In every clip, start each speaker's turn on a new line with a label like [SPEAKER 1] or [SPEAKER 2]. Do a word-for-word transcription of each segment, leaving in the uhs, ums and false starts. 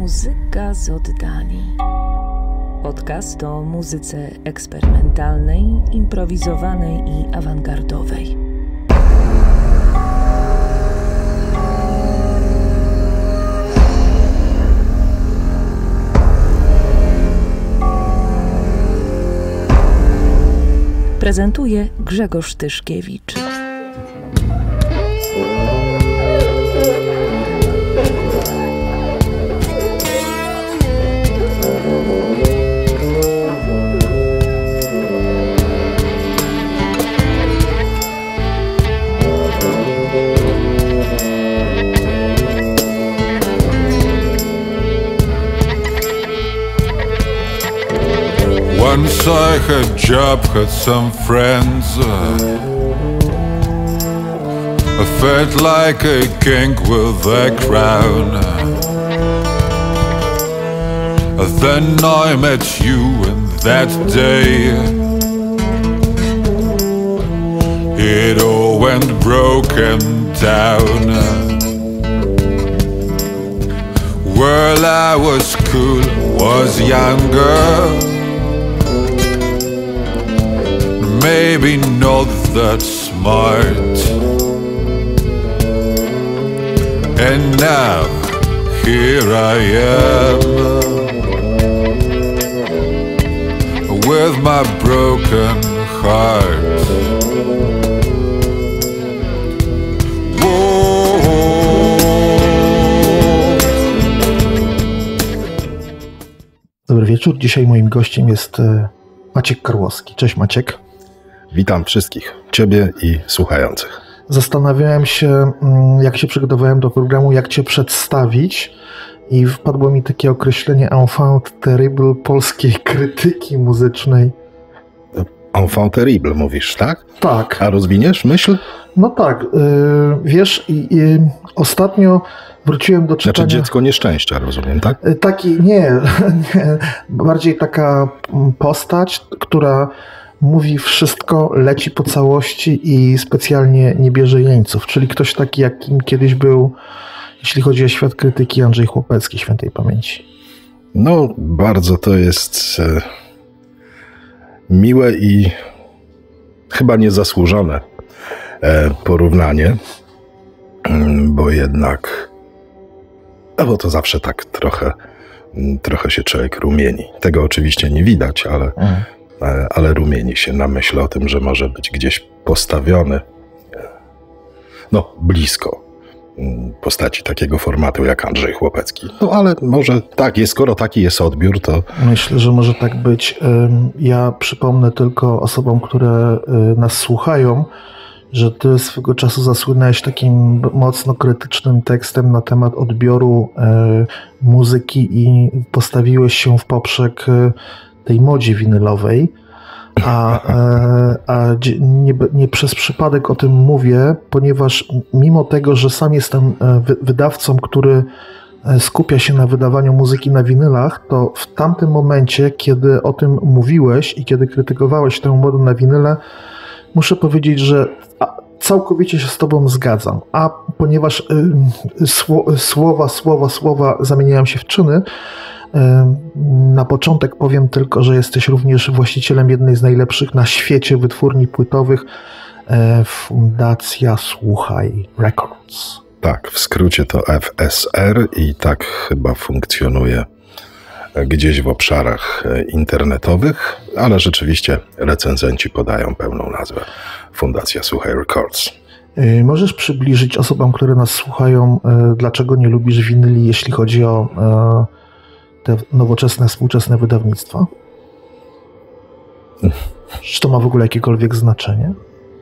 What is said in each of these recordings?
[SPEAKER 1] Muzyka z oddali. Podcast o muzyce eksperymentalnej, improwizowanej i awangardowej. Prezentuje Grzegorz Tyszkiewicz.
[SPEAKER 2] Once I had job, had some friends. I felt like a king with a crown. Then I met you, and that day it all went broken down. Well, I was cool, was younger, maybe not that smart. And now here I am with my broken heart. Whoa.
[SPEAKER 3] Dobry wieczór. Dzisiaj moim gościem jest Maciek Karłowski. Cześć Maciek.
[SPEAKER 4] Witam wszystkich, ciebie i słuchających.
[SPEAKER 3] Zastanawiałem się, jak się przygotowałem do programu, jak cię przedstawić i wpadło mi takie określenie enfant terrible polskiej krytyki muzycznej.
[SPEAKER 4] Enfant terrible mówisz, tak?
[SPEAKER 3] Tak.
[SPEAKER 4] A rozwiniesz myśl?
[SPEAKER 3] No tak, yy, wiesz, i, i ostatnio wróciłem do czytania...
[SPEAKER 4] Znaczy dziecko nieszczęścia, rozumiem, tak?
[SPEAKER 3] Taki, nie, nie, bardziej taka postać, która mówi wszystko, leci po całości i specjalnie nie bierze jeńców. Czyli ktoś taki, jakim kiedyś był, jeśli chodzi o świat krytyki, Andrzej Chłopecki, świętej pamięci.
[SPEAKER 4] No, bardzo to jest e, miłe i chyba niezasłużone e, porównanie, bo jednak, no bo to zawsze tak trochę, trochę się człowiek rumieni. Tego oczywiście nie widać, ale... Mm. ale rumieni się na myśl o tym, że może być gdzieś postawiony, no blisko postaci takiego formatu jak Andrzej Chłopecki. No ale może tak jest, skoro taki jest odbiór, to...
[SPEAKER 3] Myślę, że może tak być. Ja przypomnę tylko osobom, które nas słuchają, że ty swego czasu zasłynąłeś takim mocno krytycznym tekstem na temat odbioru muzyki i postawiłeś się w poprzek tej modzie winylowej, a, a nie, nie przez przypadek o tym mówię, ponieważ mimo tego, że sam jestem wydawcą, który skupia się na wydawaniu muzyki na winylach, to w tamtym momencie, kiedy o tym mówiłeś i kiedy krytykowałeś tę modę na winyle, muszę powiedzieć, że całkowicie się z tobą zgadzam, a ponieważ słowa, słowa, słowa zamieniają się w czyny, na początek powiem tylko, że jesteś również właścicielem jednej z najlepszych na świecie wytwórni płytowych, Fundacja Słuchaj Records.
[SPEAKER 4] Tak, w skrócie to F S R i tak chyba funkcjonuje gdzieś w obszarach internetowych, ale rzeczywiście recenzenci podają pełną nazwę Fundacja Słuchaj Records.
[SPEAKER 3] Możesz przybliżyć osobom, które nas słuchają, dlaczego nie lubisz winyli, jeśli chodzi o te nowoczesne, współczesne wydawnictwa? Czy to ma w ogóle jakiekolwiek znaczenie?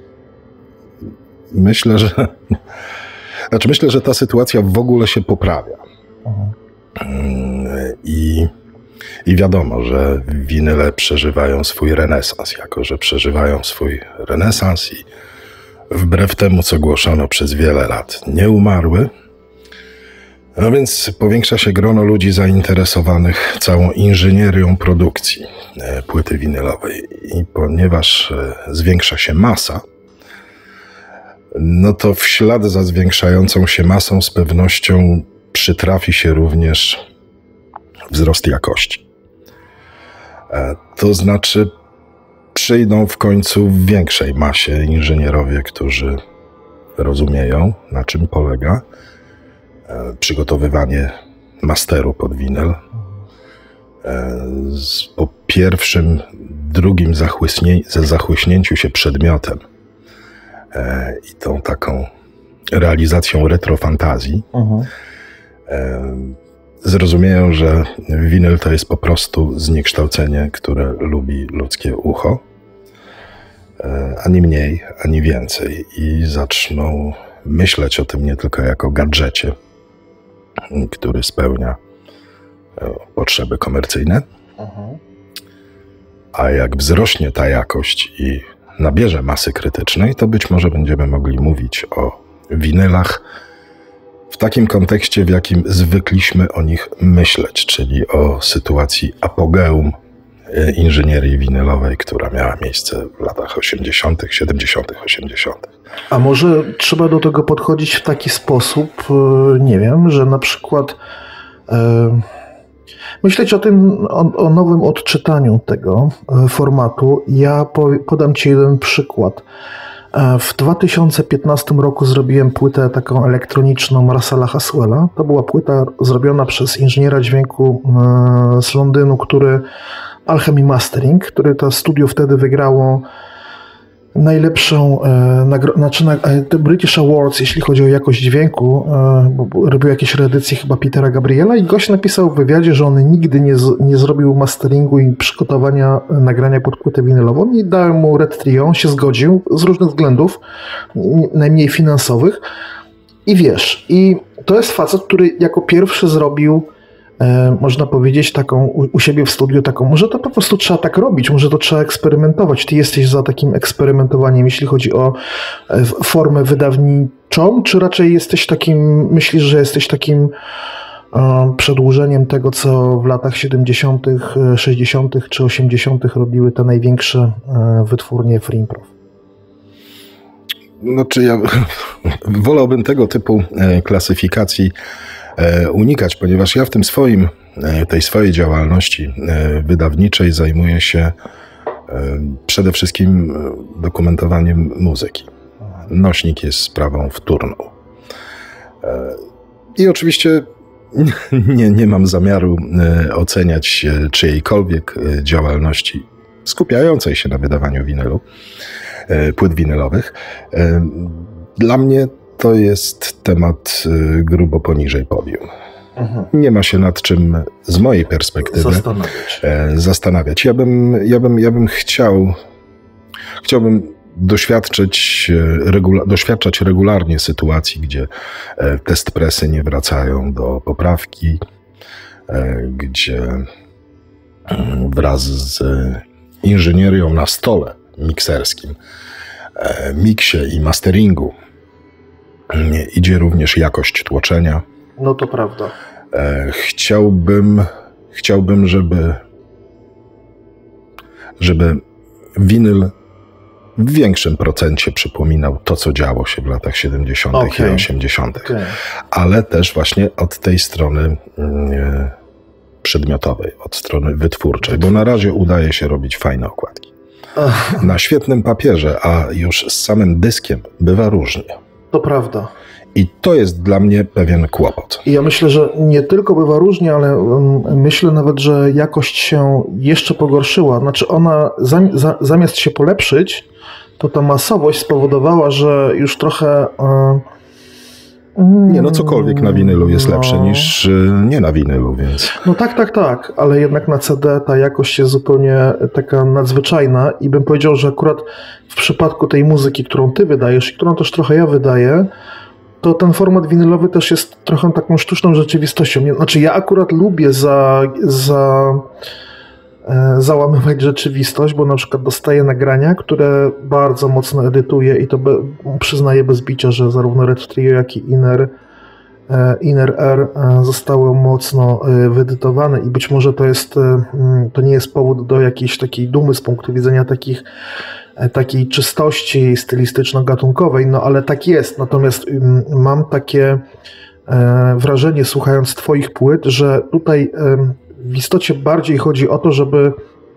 [SPEAKER 4] Myślę, że znaczy myślę, że ta sytuacja w ogóle się poprawia. Mhm. I, I wiadomo, że winyle przeżywają swój renesans, jako że przeżywają swój renesans i wbrew temu, co głoszono przez wiele lat, nie umarły. No więc powiększa się grono ludzi zainteresowanych całą inżynierią produkcji płyty winylowej. I ponieważ zwiększa się masa, no to w ślad za zwiększającą się masą z pewnością przytrafi się również wzrost jakości. To znaczy przyjdą w końcu w większej masie inżynierowie, którzy rozumieją, na czym polega przygotowywanie masteru pod winyl. Po pierwszym, drugim zachłyśnie, ze zachłyśnięciu się przedmiotem i tą taką realizacją retrofantazji, uh-huh. zrozumieją, że winyl to jest po prostu zniekształcenie, które lubi ludzkie ucho, ani mniej, ani więcej. I zaczną myśleć o tym nie tylko jako gadżecie, który spełnia potrzeby komercyjne, uh-huh. a jak wzrośnie ta jakość i nabierze masy krytycznej, to być może będziemy mogli mówić o winylach w takim kontekście, w jakim zwykliśmy o nich myśleć, czyli o sytuacji apogeum inżynierii winylowej, która miała miejsce w latach osiemdziesiątych, siedemdziesiątych, osiemdziesiątych.
[SPEAKER 3] A może trzeba do tego podchodzić w taki sposób, nie wiem, że na przykład e, myśleć o tym, o, o nowym odczytaniu tego formatu. Ja po, podam Ci jeden przykład. W dwa tysiące piętnastym roku zrobiłem płytę taką elektroniczną Russella Haswella. To była płyta zrobiona przez inżyniera dźwięku z Londynu, który Alchemy Mastering, który to studio wtedy wygrało najlepszą, e, znaczy na, e, British Awards, jeśli chodzi o jakość dźwięku, e, bo robił jakieś reedycje chyba Petera Gabriela i gość napisał w wywiadzie, że on nigdy nie, z, nie zrobił masteringu i przygotowania nagrania pod płytę winylową i dałem mu Red Trio, on się zgodził z różnych względów, najmniej finansowych i wiesz, i to jest facet, który jako pierwszy zrobił E, można powiedzieć, taką u, u siebie w studiu taką, może to po prostu trzeba tak robić, może to trzeba eksperymentować. Ty jesteś za takim eksperymentowaniem, jeśli chodzi o e, formę wydawniczą, czy raczej jesteś takim, myślisz, że jesteś takim e, przedłużeniem tego, co w latach siedemdziesiątych, sześćdziesiątych czy osiemdziesiątych robiły te największe e, wytwórnie Free Improv?
[SPEAKER 4] Znaczy ja wolałbym tego typu e, klasyfikacji unikać, ponieważ ja w tym swoim, tej swojej działalności wydawniczej zajmuję się przede wszystkim dokumentowaniem muzyki. Nośnik jest sprawą wtórną. I oczywiście nie, nie mam zamiaru oceniać czyjejkolwiek działalności skupiającej się na wydawaniu winylu, płyt winylowych. Dla mnie to jest temat grubo poniżej podium. Mhm. Nie ma się nad czym z mojej perspektywy zastanawiać. zastanawiać. Ja bym, ja bym, ja bym chciał, chciałbym doświadczyć, regula, doświadczać regularnie sytuacji, gdzie test presy nie wracają do poprawki, gdzie wraz z inżynierią na stole mikserskim, miksie i masteringu idzie również jakość tłoczenia.
[SPEAKER 3] No to prawda.
[SPEAKER 4] Chciałbym, chciałbym, żeby, żeby winyl w większym procencie przypominał to, co działo się w latach siedemdziesiątych okay. i osiemdziesiątych. Okay. Ale też właśnie od tej strony nie, przedmiotowej, od strony wytwórczej, bo na razie udaje się robić fajne okładki. Ach. Na świetnym papierze, a już z samym dyskiem bywa różnie.
[SPEAKER 3] To prawda.
[SPEAKER 4] I to jest dla mnie pewien kłopot.
[SPEAKER 3] I ja myślę, że nie tylko bywa różnie, ale um, myślę nawet, że jakość się jeszcze pogorszyła. Znaczy ona zam, za, zamiast się polepszyć, to ta masowość spowodowała, że już trochę... Um,
[SPEAKER 4] nie, no cokolwiek na winylu jest no. lepsze niż y, nie na winylu, więc...
[SPEAKER 3] No tak, tak, tak, ale jednak na C D ta jakość jest zupełnie taka nadzwyczajna i bym powiedział, że akurat w przypadku tej muzyki, którą ty wydajesz i którą też trochę ja wydaję, to ten format winylowy też jest trochę taką sztuczną rzeczywistością. Znaczy ja akurat lubię za, za, e, załamywać rzeczywistość, bo na przykład dostaję nagrania, które bardzo mocno edytuję i to be, przyznaję bez bicia, że zarówno Red Trio, jak i Inner, e, Inner R e, zostały mocno e, wyedytowane i być może to jest, e, to nie jest powód do jakiejś takiej dumy z punktu widzenia takich takiej czystości stylistyczno-gatunkowej, no ale tak jest. Natomiast mam takie e, wrażenie, słuchając twoich płyt, że tutaj e, w istocie bardziej chodzi o to, żeby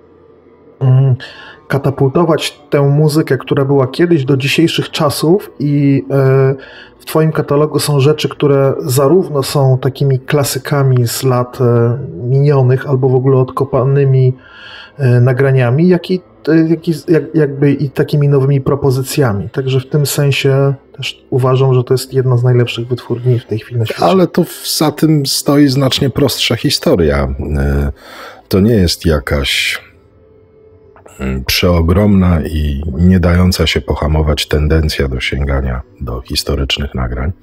[SPEAKER 3] mm, katapultować tę muzykę, która była kiedyś, do dzisiejszych czasów i e, w twoim katalogu są rzeczy, które zarówno są takimi klasykami z lat e, minionych albo w ogóle odkopanymi e, nagraniami, jak i, e, jak, i jak, jakby i takimi nowymi propozycjami. Także w tym sensie też uważam, że to jest jedna z najlepszych wytwórni w tej chwili na świecie.
[SPEAKER 4] Ale to za tym stoi znacznie prostsza historia. E, to nie jest jakaś przeogromna i nie dająca się pohamować tendencja do sięgania do historycznych nagrań.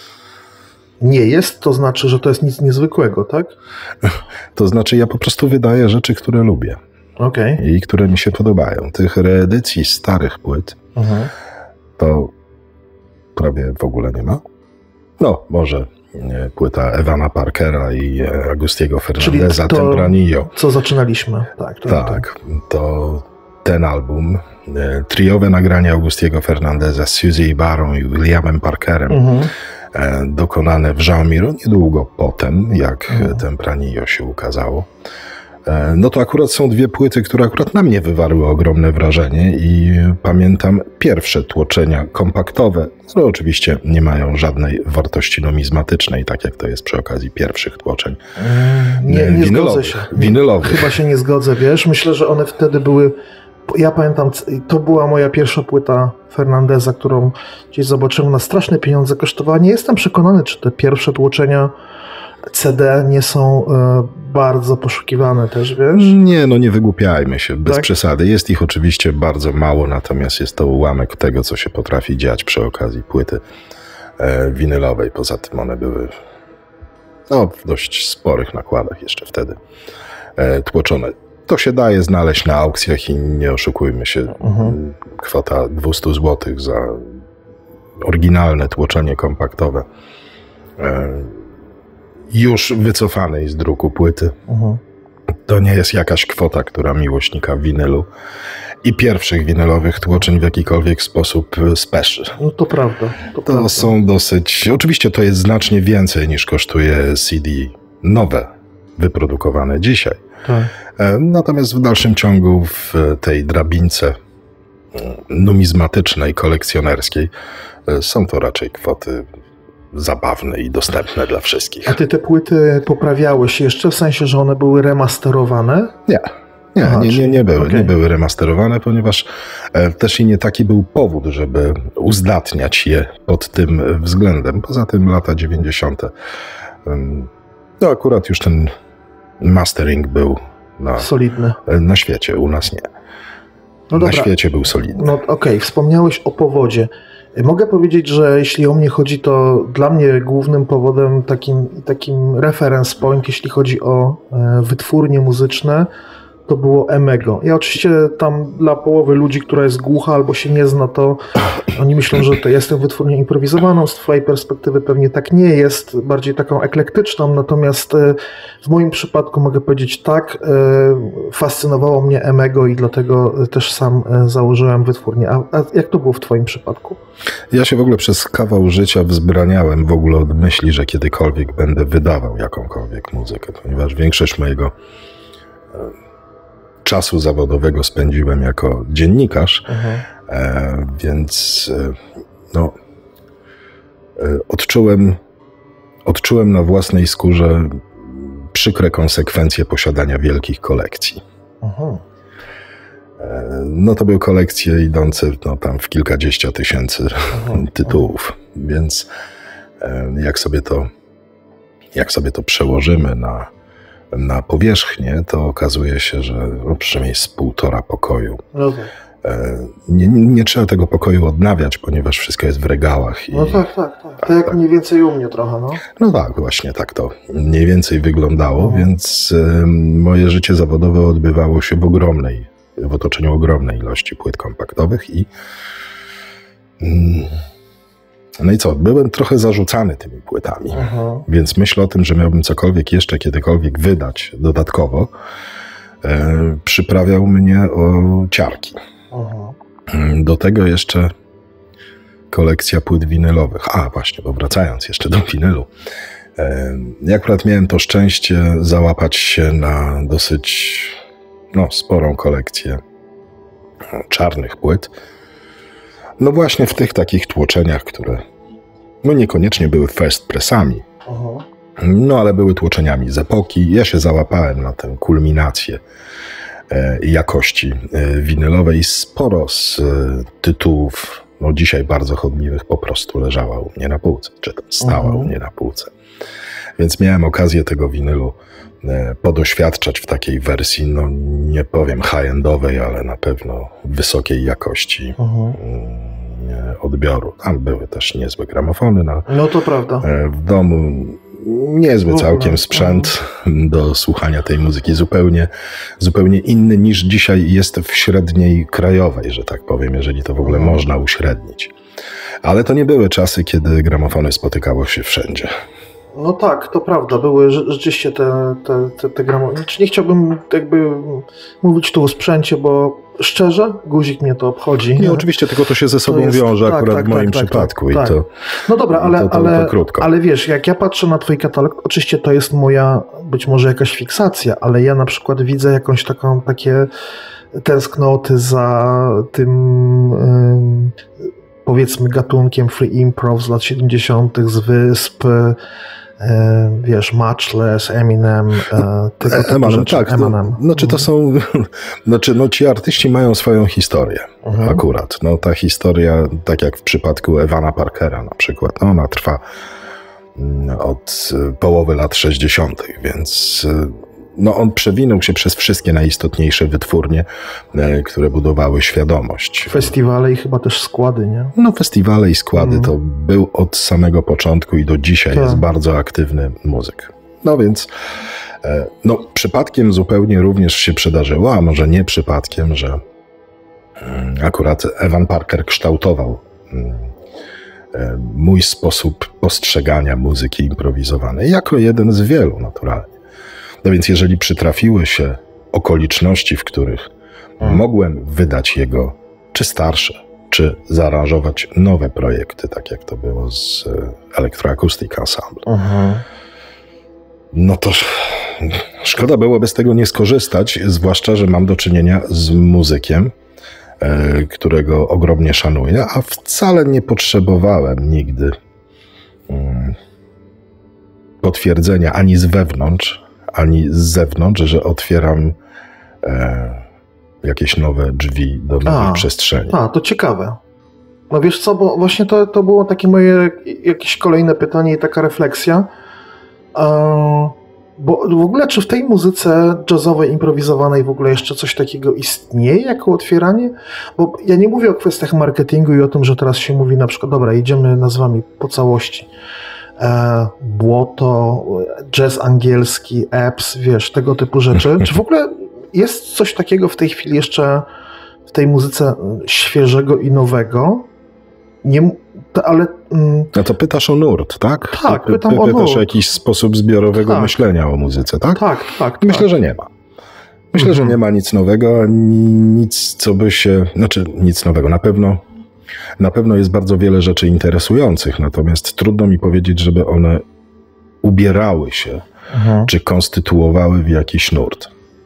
[SPEAKER 3] Nie jest, to znaczy, że to jest nic niezwykłego, tak?
[SPEAKER 4] To znaczy, ja po prostu wydaję rzeczy, które lubię.
[SPEAKER 3] Okay.
[SPEAKER 4] I które mi się podobają. Tych reedycji starych płyt mhm. to prawie w ogóle nie ma. No, może nie, płyta Evana Parkera i Agustiego Fernandeza, Tempranillo.
[SPEAKER 3] Co zaczynaliśmy. Tak, to,
[SPEAKER 4] tak, to ten album, triowe nagrania Agustiego Fernandeza z Suzy Ibarą i Williamem Parkerem, mhm. dokonane w João Miró niedługo potem, jak mhm. Tempranillo się ukazało. No to akurat są dwie płyty, które akurat na mnie wywarły ogromne wrażenie i pamiętam pierwsze tłoczenia kompaktowe, które oczywiście nie mają żadnej wartości numizmatycznej, tak jak to jest przy okazji pierwszych tłoczeń
[SPEAKER 3] nie, nie zgodzę się.
[SPEAKER 4] winylowych.
[SPEAKER 3] Chyba się nie zgodzę, wiesz, myślę, że one wtedy były, ja pamiętam, to była moja pierwsza płyta Fernandeza, którą gdzieś zobaczyłem, na straszne pieniądze kosztowała. Nie jestem przekonany, czy te pierwsze tłoczenia C D nie są y, bardzo poszukiwane też, wiesz?
[SPEAKER 4] Nie, no nie wygłupiajmy się, bez tak? przesady. Jest ich oczywiście bardzo mało, natomiast jest to ułamek tego, co się potrafi dziać przy okazji płyty e, winylowej. Poza tym one były no, w dość sporych nakładach jeszcze wtedy e, tłoczone. To się daje znaleźć na aukcjach i nie oszukujmy się, mhm. kwota dwieście złotych za oryginalne tłoczenie kompaktowe e, już wycofanej z druku płyty. Uh-huh. To nie jest jakaś kwota, która miłośnika winylu i pierwszych winylowych tłoczeń w jakikolwiek sposób speszy.
[SPEAKER 3] No to prawda. To,
[SPEAKER 4] to
[SPEAKER 3] prawda.
[SPEAKER 4] są dosyć... Oczywiście to jest znacznie więcej niż kosztuje C D nowe, wyprodukowane dzisiaj. Tak. Natomiast w dalszym ciągu w tej drabince numizmatycznej, kolekcjonerskiej są to raczej kwoty zabawne i dostępne dla wszystkich.
[SPEAKER 3] A ty te płyty poprawiałeś jeszcze, w sensie, że one były remasterowane?
[SPEAKER 4] Nie. Nie, Aha, nie, nie, nie, były, okay. nie były remasterowane, ponieważ e, też i nie taki był powód, żeby uzdatniać je pod tym względem. Poza tym lata dziewięćdziesiąte. Um, no akurat już ten mastering był na,
[SPEAKER 3] solidny.
[SPEAKER 4] Na świecie, u nas nie. No na dobra. świecie był solidny.
[SPEAKER 3] No okej, okay. Wspomniałeś o powodzie. Mogę powiedzieć, że jeśli o mnie chodzi, to dla mnie głównym powodem, takim, takim reference point, jeśli chodzi o e, wytwórnie muzyczne, to było Emego. Ja oczywiście tam dla połowy ludzi, która jest głucha albo się nie zna, to oni myślą, że to jestem wytwórnią improwizowaną. Z twojej perspektywy pewnie tak nie jest, bardziej taką eklektyczną, natomiast w moim przypadku mogę powiedzieć tak, fascynowało mnie Emego i dlatego też sam założyłem wytwórnię. A, a jak to było w twoim przypadku?
[SPEAKER 4] Ja się w ogóle przez kawał życia wzbraniałem w ogóle od myśli, że kiedykolwiek będę wydawał jakąkolwiek muzykę, ponieważ większość mojego czasu zawodowego spędziłem jako dziennikarz, mhm. e, więc e, no, e, odczułem, odczułem na własnej skórze przykre konsekwencje posiadania wielkich kolekcji. Mhm. E, no to były kolekcje idące no, tam w kilkadziesiąt tysięcy mhm. tytułów, więc e, jak sobie to, jak sobie to przełożymy na na powierzchnię, to okazuje się, że no, przynajmniej z półtora pokoju. Okay. Nie, nie, nie trzeba tego pokoju odnawiać, ponieważ wszystko jest w regałach. I,
[SPEAKER 3] no tak, tak, tak. Tak jak tak. mniej więcej u mnie trochę, no.
[SPEAKER 4] No tak, właśnie tak to mniej więcej wyglądało, mhm. więc y, moje życie zawodowe odbywało się w ogromnej, w otoczeniu ogromnej ilości płyt kompaktowych i y, no i co, byłem trochę zarzucany tymi płytami, uh-huh. więc myśl o tym, że miałbym cokolwiek jeszcze kiedykolwiek wydać dodatkowo, e, przyprawiał mnie o ciarki. Uh-huh. Do tego jeszcze kolekcja płyt winylowych. A właśnie, bo wracając jeszcze do winylu. Ja akurat miałem to szczęście załapać się na dosyć no, sporą kolekcję czarnych płyt. No właśnie w tych takich tłoczeniach, które no niekoniecznie były first pressami, uh-huh. no ale były tłoczeniami z epoki. Ja się załapałem na tę kulminację e, jakości e, winylowej. Sporo z e, tytułów, no dzisiaj bardzo chodliwych, po prostu leżała u mnie na półce, czy tam stała uh-huh. u mnie na półce. Więc miałem okazję tego winylu e, podoświadczać w takiej wersji, no nie powiem high-endowej, ale na pewno wysokiej jakości uh-huh. e, odbioru. Tam były też niezłe gramofony. Na,
[SPEAKER 3] no to prawda.
[SPEAKER 4] E, w domu niezły całkiem sprzęt uh-huh. do słuchania tej muzyki. Zupełnie, zupełnie inny niż dzisiaj jest w średniej krajowej, że tak powiem, jeżeli to w ogóle uh-huh. można uśrednić. Ale to nie były czasy, kiedy gramofony spotykało się wszędzie.
[SPEAKER 3] No tak, to prawda, były rzeczywiście te, te, te, te gramofony. Nie chciałbym jakby mówić tu o sprzęcie, bo szczerze, guzik mnie to obchodzi.
[SPEAKER 4] Nie, oczywiście, tylko to się ze sobą jest, wiąże tak, akurat tak, w moim tak, przypadku. Tak, tak, i to,
[SPEAKER 3] no dobra, ale,
[SPEAKER 4] to, to,
[SPEAKER 3] ale,
[SPEAKER 4] to krótko.
[SPEAKER 3] ale wiesz, jak ja patrzę na twój katalog, oczywiście to jest moja być może jakaś fiksacja, ale ja na przykład widzę jakąś taką, takie tęsknoty za tym... Yy, powiedzmy gatunkiem free improv z lat siedemdziesiątych z Wysp, e, wiesz, Matchless, Eminem, e, tego typu
[SPEAKER 4] Eminem,
[SPEAKER 3] rzeczy.
[SPEAKER 4] tak,
[SPEAKER 3] Eminem.
[SPEAKER 4] To, znaczy to są, znaczy no ci artyści mają swoją historię mhm. akurat. No ta historia, tak jak w przypadku Evana Parkera na przykład, no ona trwa od połowy lat sześćdziesiątych, więc no on przewinął się przez wszystkie najistotniejsze wytwórnie, e, które budowały świadomość.
[SPEAKER 3] Festiwale i chyba też składy, nie?
[SPEAKER 4] No festiwale i składy mm. to był od samego początku i do dzisiaj tak. jest bardzo aktywny muzyk. No więc e, no przypadkiem zupełnie również się przydarzyło, a może nie przypadkiem, że mm, akurat Evan Parker kształtował mm, e, mój sposób postrzegania muzyki improwizowanej jako jeden z wielu naturalnie. No więc jeżeli przytrafiły się okoliczności, w których hmm. mogłem wydać jego czy starsze, czy zaaranżować nowe projekty, tak jak to było z Electroacoustic Ensemble, hmm. no to szkoda byłoby z tego nie skorzystać, zwłaszcza, że mam do czynienia z muzykiem, e, którego ogromnie szanuję, a wcale nie potrzebowałem nigdy mm, potwierdzenia ani z wewnątrz, ani z zewnątrz, że otwieram e, jakieś nowe drzwi do nowej a, przestrzeni. A,
[SPEAKER 3] to ciekawe. No wiesz co, bo właśnie to, to było takie moje jakieś kolejne pytanie i taka refleksja. E, bo w ogóle czy w tej muzyce jazzowej, improwizowanej w ogóle jeszcze coś takiego istnieje jako otwieranie? Bo ja nie mówię o kwestiach marketingu i o tym, że teraz się mówi na przykład, dobra, idziemy nazwami po całości. E, błoto, jazz angielski, apps, wiesz, tego typu rzeczy. Czy w ogóle jest coś takiego w tej chwili jeszcze w tej muzyce świeżego i nowego? Nie, to, ale... Mm,
[SPEAKER 4] no to pytasz o nurt, tak?
[SPEAKER 3] Tak,
[SPEAKER 4] Py,
[SPEAKER 3] pytam
[SPEAKER 4] py,
[SPEAKER 3] o nurt.
[SPEAKER 4] Pytasz o jakiś sposób zbiorowego
[SPEAKER 3] tak.
[SPEAKER 4] myślenia o muzyce, tak?
[SPEAKER 3] Tak, tak.
[SPEAKER 4] Myślę,
[SPEAKER 3] tak.
[SPEAKER 4] że nie ma. Myślę, mhm. że nie ma nic nowego, nic, co by się... Znaczy, nic nowego. Na pewno Na pewno jest bardzo wiele rzeczy interesujących, natomiast trudno mi powiedzieć, żeby one ubierały się, mhm. czy konstytuowały w jakiś nurt.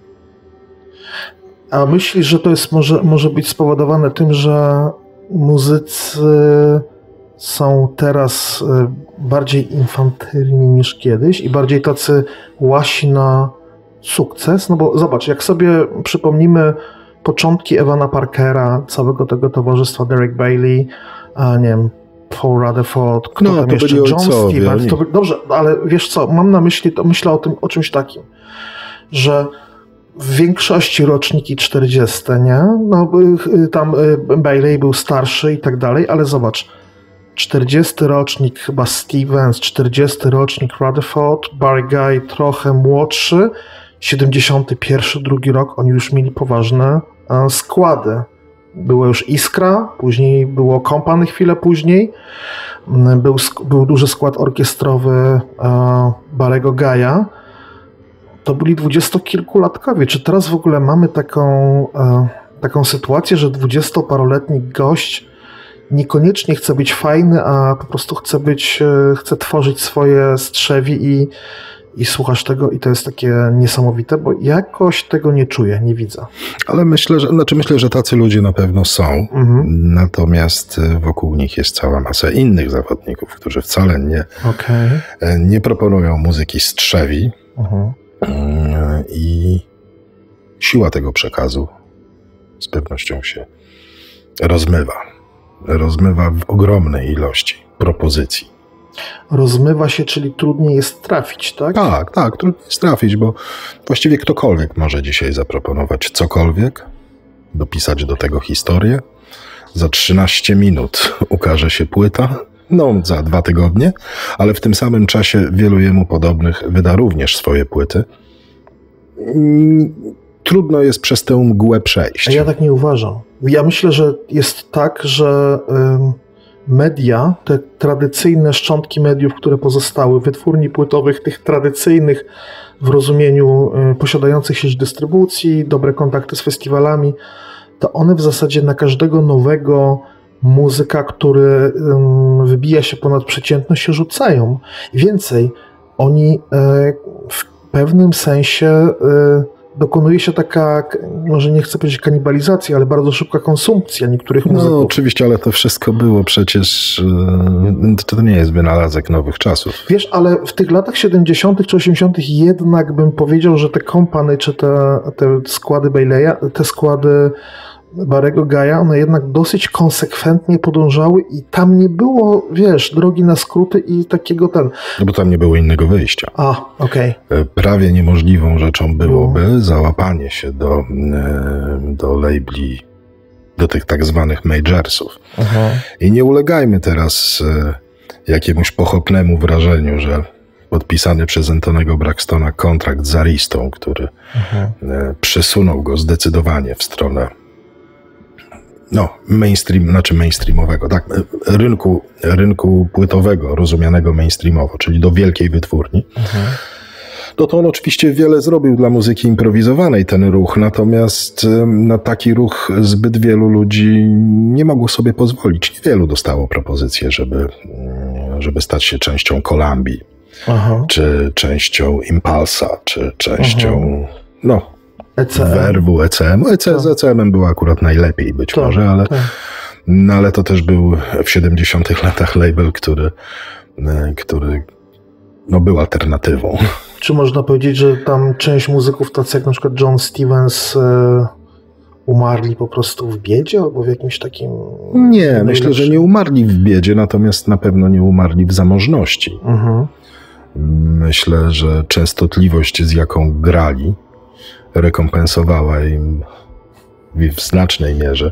[SPEAKER 3] A myślisz, że to jest może, może być spowodowane tym, że muzycy są teraz bardziej infantylni niż kiedyś i bardziej tacy łasi na sukces? No bo zobacz, jak sobie przypomnimy początki Evana Parkera, całego tego towarzystwa, Derek Bailey, a nie wiem, Paul Rutherford, kto
[SPEAKER 4] no,
[SPEAKER 3] tam
[SPEAKER 4] to
[SPEAKER 3] jeszcze, John Stevens. To, dobrze, ale wiesz co, mam na myśli, to myślę o tym, o czymś takim, że w większości roczniki czterdzieste, nie? No, tam Bailey był starszy i tak dalej, ale zobacz, czterdziesty rocznik chyba Stevens, czterdziesty rocznik Rutherford, Barry Guy trochę młodszy, siedemdziesiąty pierwszy, drugi rok, oni już mieli poważne e, składy. Była już Iskra, później było Kompany chwilę później, był, był duży skład orkiestrowy e, Barry'ego Guy'a. To byli dwudziestokilkulatkowie. Czy teraz w ogóle mamy taką, e, taką sytuację, że dwudziestoparoletni gość niekoniecznie chce być fajny, a po prostu chce być, chce tworzyć swoje strzewi i, i słuchasz tego i to jest takie niesamowite, bo jakoś tego nie czuję, nie widzę.
[SPEAKER 4] Ale myślę, że, znaczy myślę, że tacy ludzie na pewno są, mhm. natomiast wokół nich jest cała masa innych zawodników, którzy wcale nie,
[SPEAKER 3] okay.
[SPEAKER 4] nie proponują muzyki strzewi mhm. i siła tego przekazu z pewnością się rozmywa. Rozmywa w ogromnej ilości propozycji.
[SPEAKER 3] Rozmywa się, czyli trudniej jest trafić, tak?
[SPEAKER 4] Tak, tak, trudniej jest trafić, bo właściwie ktokolwiek może dzisiaj zaproponować cokolwiek, dopisać do tego historię. Za trzynaście minut ukaże się płyta, no za dwa tygodnie, ale w tym samym czasie wielu jemu podobnych wyda również swoje płyty. Trudno jest przez tę mgłę przejść.
[SPEAKER 3] A ja tak nie uważam. Ja myślę, że jest tak, że media, te tradycyjne szczątki mediów, które pozostały, wytwórni płytowych, tych tradycyjnych w rozumieniu posiadających sieć dystrybucji, dobre kontakty z festiwalami, to one w zasadzie na każdego nowego muzyka, który wybija się ponad przeciętność, się rzucają. Więcej, oni w pewnym sensie dokonuje się taka, może nie chcę powiedzieć kanibalizacja, ale bardzo szybka konsumpcja niektórych muzyków.
[SPEAKER 4] No oczywiście, ale to wszystko było przecież, to nie jest wynalazek nowych czasów.
[SPEAKER 3] Wiesz, ale w tych latach siedemdziesiątych czy osiemdziesiątych jednak bym powiedział, że te kompany, czy te, te składy Baileya, te składy Barry'ego Gaya, one jednak dosyć konsekwentnie podążały i tam nie było, wiesz, drogi na skróty i takiego ten...
[SPEAKER 4] No bo tam nie było innego wyjścia.
[SPEAKER 3] A, okej.
[SPEAKER 4] Okay. Prawie niemożliwą rzeczą byłoby no. załapanie się do, do labeli, do tych tak zwanych majorsów. Aha. I nie ulegajmy teraz jakiemuś pochopnemu wrażeniu, że podpisany przez Antonego Braxtona kontrakt z Aristą, który Aha. przesunął go zdecydowanie w stronę no, mainstream, znaczy mainstreamowego, tak, rynku, rynku płytowego, rozumianego mainstreamowo, czyli do wielkiej wytwórni, mhm. no to on oczywiście wiele zrobił dla muzyki improwizowanej, ten ruch, natomiast na taki ruch zbyt wielu ludzi nie mogło sobie pozwolić. Niewielu dostało propozycję, żeby, żeby stać się częścią Kolumbii, Aha. czy częścią Impulsa, czy częścią, Aha. no,
[SPEAKER 3] E C M.
[SPEAKER 4] Werwu, E C M. E C M, z E C M-em było akurat najlepiej być to, może, ale, to. No, ale to też był w siedemdziesiątych latach label, który, który no, był alternatywą.
[SPEAKER 3] Czy można powiedzieć, że tam część muzyków, tacy jak na przykład John Stevens, e, umarli po prostu w biedzie albo w jakimś takim...
[SPEAKER 4] Nie, najlepszym... myślę, że nie umarli w biedzie, natomiast na pewno nie umarli w zamożności. Mhm. Myślę, że częstotliwość, z jaką grali, rekompensowała im w znacznej mierze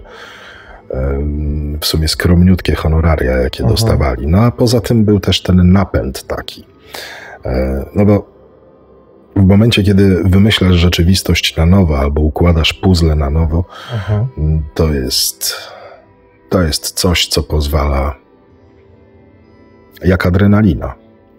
[SPEAKER 4] w sumie skromniutkie honoraria, jakie Aha. dostawali. No a poza tym był też ten napęd taki. No bo w momencie, kiedy wymyślasz rzeczywistość na nowo albo układasz puzzle na nowo, Aha. to jest to jest coś, co pozwala jak adrenalina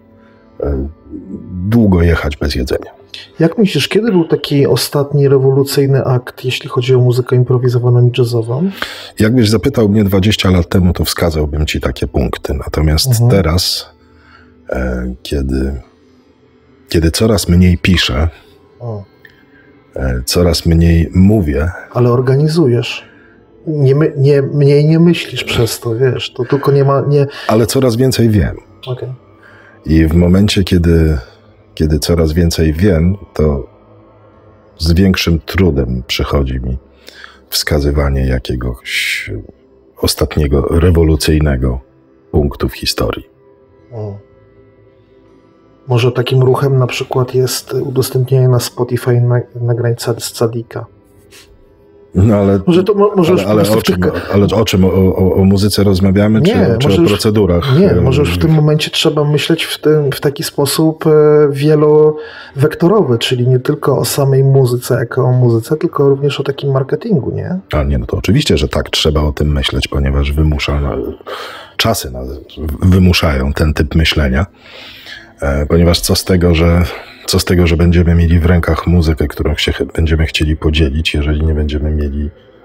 [SPEAKER 4] długo jechać bez jedzenia.
[SPEAKER 3] Jak myślisz, kiedy był taki ostatni rewolucyjny akt, jeśli chodzi o muzykę improwizowaną i jazzową?
[SPEAKER 4] Jakbyś zapytał mnie dwadzieścia lat temu, to wskazałbym ci takie punkty. Natomiast mhm. teraz, e, kiedy, kiedy coraz mniej piszę, e, coraz mniej mówię...
[SPEAKER 3] Ale organizujesz. Nie, nie, mniej nie myślisz przez to, wiesz, to tylko nie ma... Nie...
[SPEAKER 4] Ale coraz więcej wiem.
[SPEAKER 3] Okay.
[SPEAKER 4] I w momencie, kiedy... Kiedy coraz więcej wiem, to z większym trudem przychodzi mi wskazywanie jakiegoś ostatniego rewolucyjnego punktu w historii. O.
[SPEAKER 3] Może takim ruchem na przykład jest udostępnienie na Spotify nagrań z Cadika.
[SPEAKER 4] No ale,
[SPEAKER 3] może to, może
[SPEAKER 4] ale, ale, o, czym, tych... ale o czym? O, o, o muzyce rozmawiamy, nie, czy, czy o już, procedurach?
[SPEAKER 3] Nie, może już w tym momencie trzeba myśleć w, tym, w taki sposób wielowektorowy, czyli nie tylko o samej muzyce jako o muzyce, tylko również o takim marketingu, nie?
[SPEAKER 4] A nie, no to oczywiście, że tak, trzeba o tym myśleć, ponieważ wymusza, no, czasy nas wymuszają ten typ myślenia, ponieważ co z tego, że Co z tego, że będziemy mieli w rękach muzykę, którą się będziemy chcieli podzielić, jeżeli nie będziemy mieli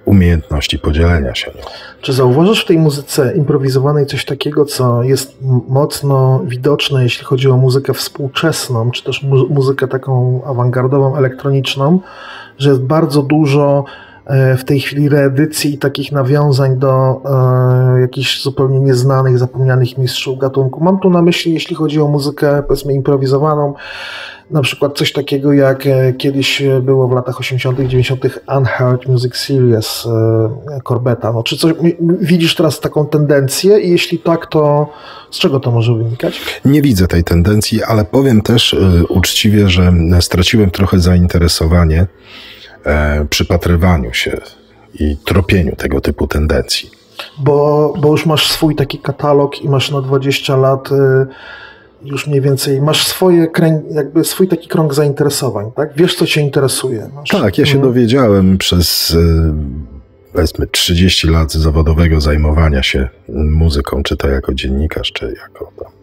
[SPEAKER 4] umiejętności podzielenia się nią.
[SPEAKER 3] Czy zauważasz w tej muzyce improwizowanej coś takiego, co jest mocno widoczne, jeśli chodzi o muzykę współczesną, czy też mu- muzykę taką awangardową, elektroniczną, że jest bardzo dużo w tej chwili reedycji i takich nawiązań do e, jakichś zupełnie nieznanych, zapomnianych mistrzów gatunku. Mam tu na myśli, jeśli chodzi o muzykę, powiedzmy, improwizowaną, na przykład coś takiego jak kiedyś było w latach osiemdziesiątych, dziewięćdziesiątych Unheard Music Series e, Corbetta. No, czy coś, widzisz teraz taką tendencję i jeśli tak, to z czego to może wynikać?
[SPEAKER 4] Nie widzę tej tendencji, ale powiem też y, uczciwie, że straciłem trochę zainteresowanie E, przypatrywaniu się i tropieniu tego typu tendencji.
[SPEAKER 3] Bo, bo już masz swój taki katalog i masz na dwadzieścia lat y, już mniej więcej, masz swoje kręg, jakby swój taki krąg zainteresowań, tak? Wiesz, co cię interesuje. Masz,
[SPEAKER 4] tak, ja się hmm. dowiedziałem przez y, powiedzmy trzydzieści lat zawodowego zajmowania się muzyką, czy to jako dziennikarz, czy jako tam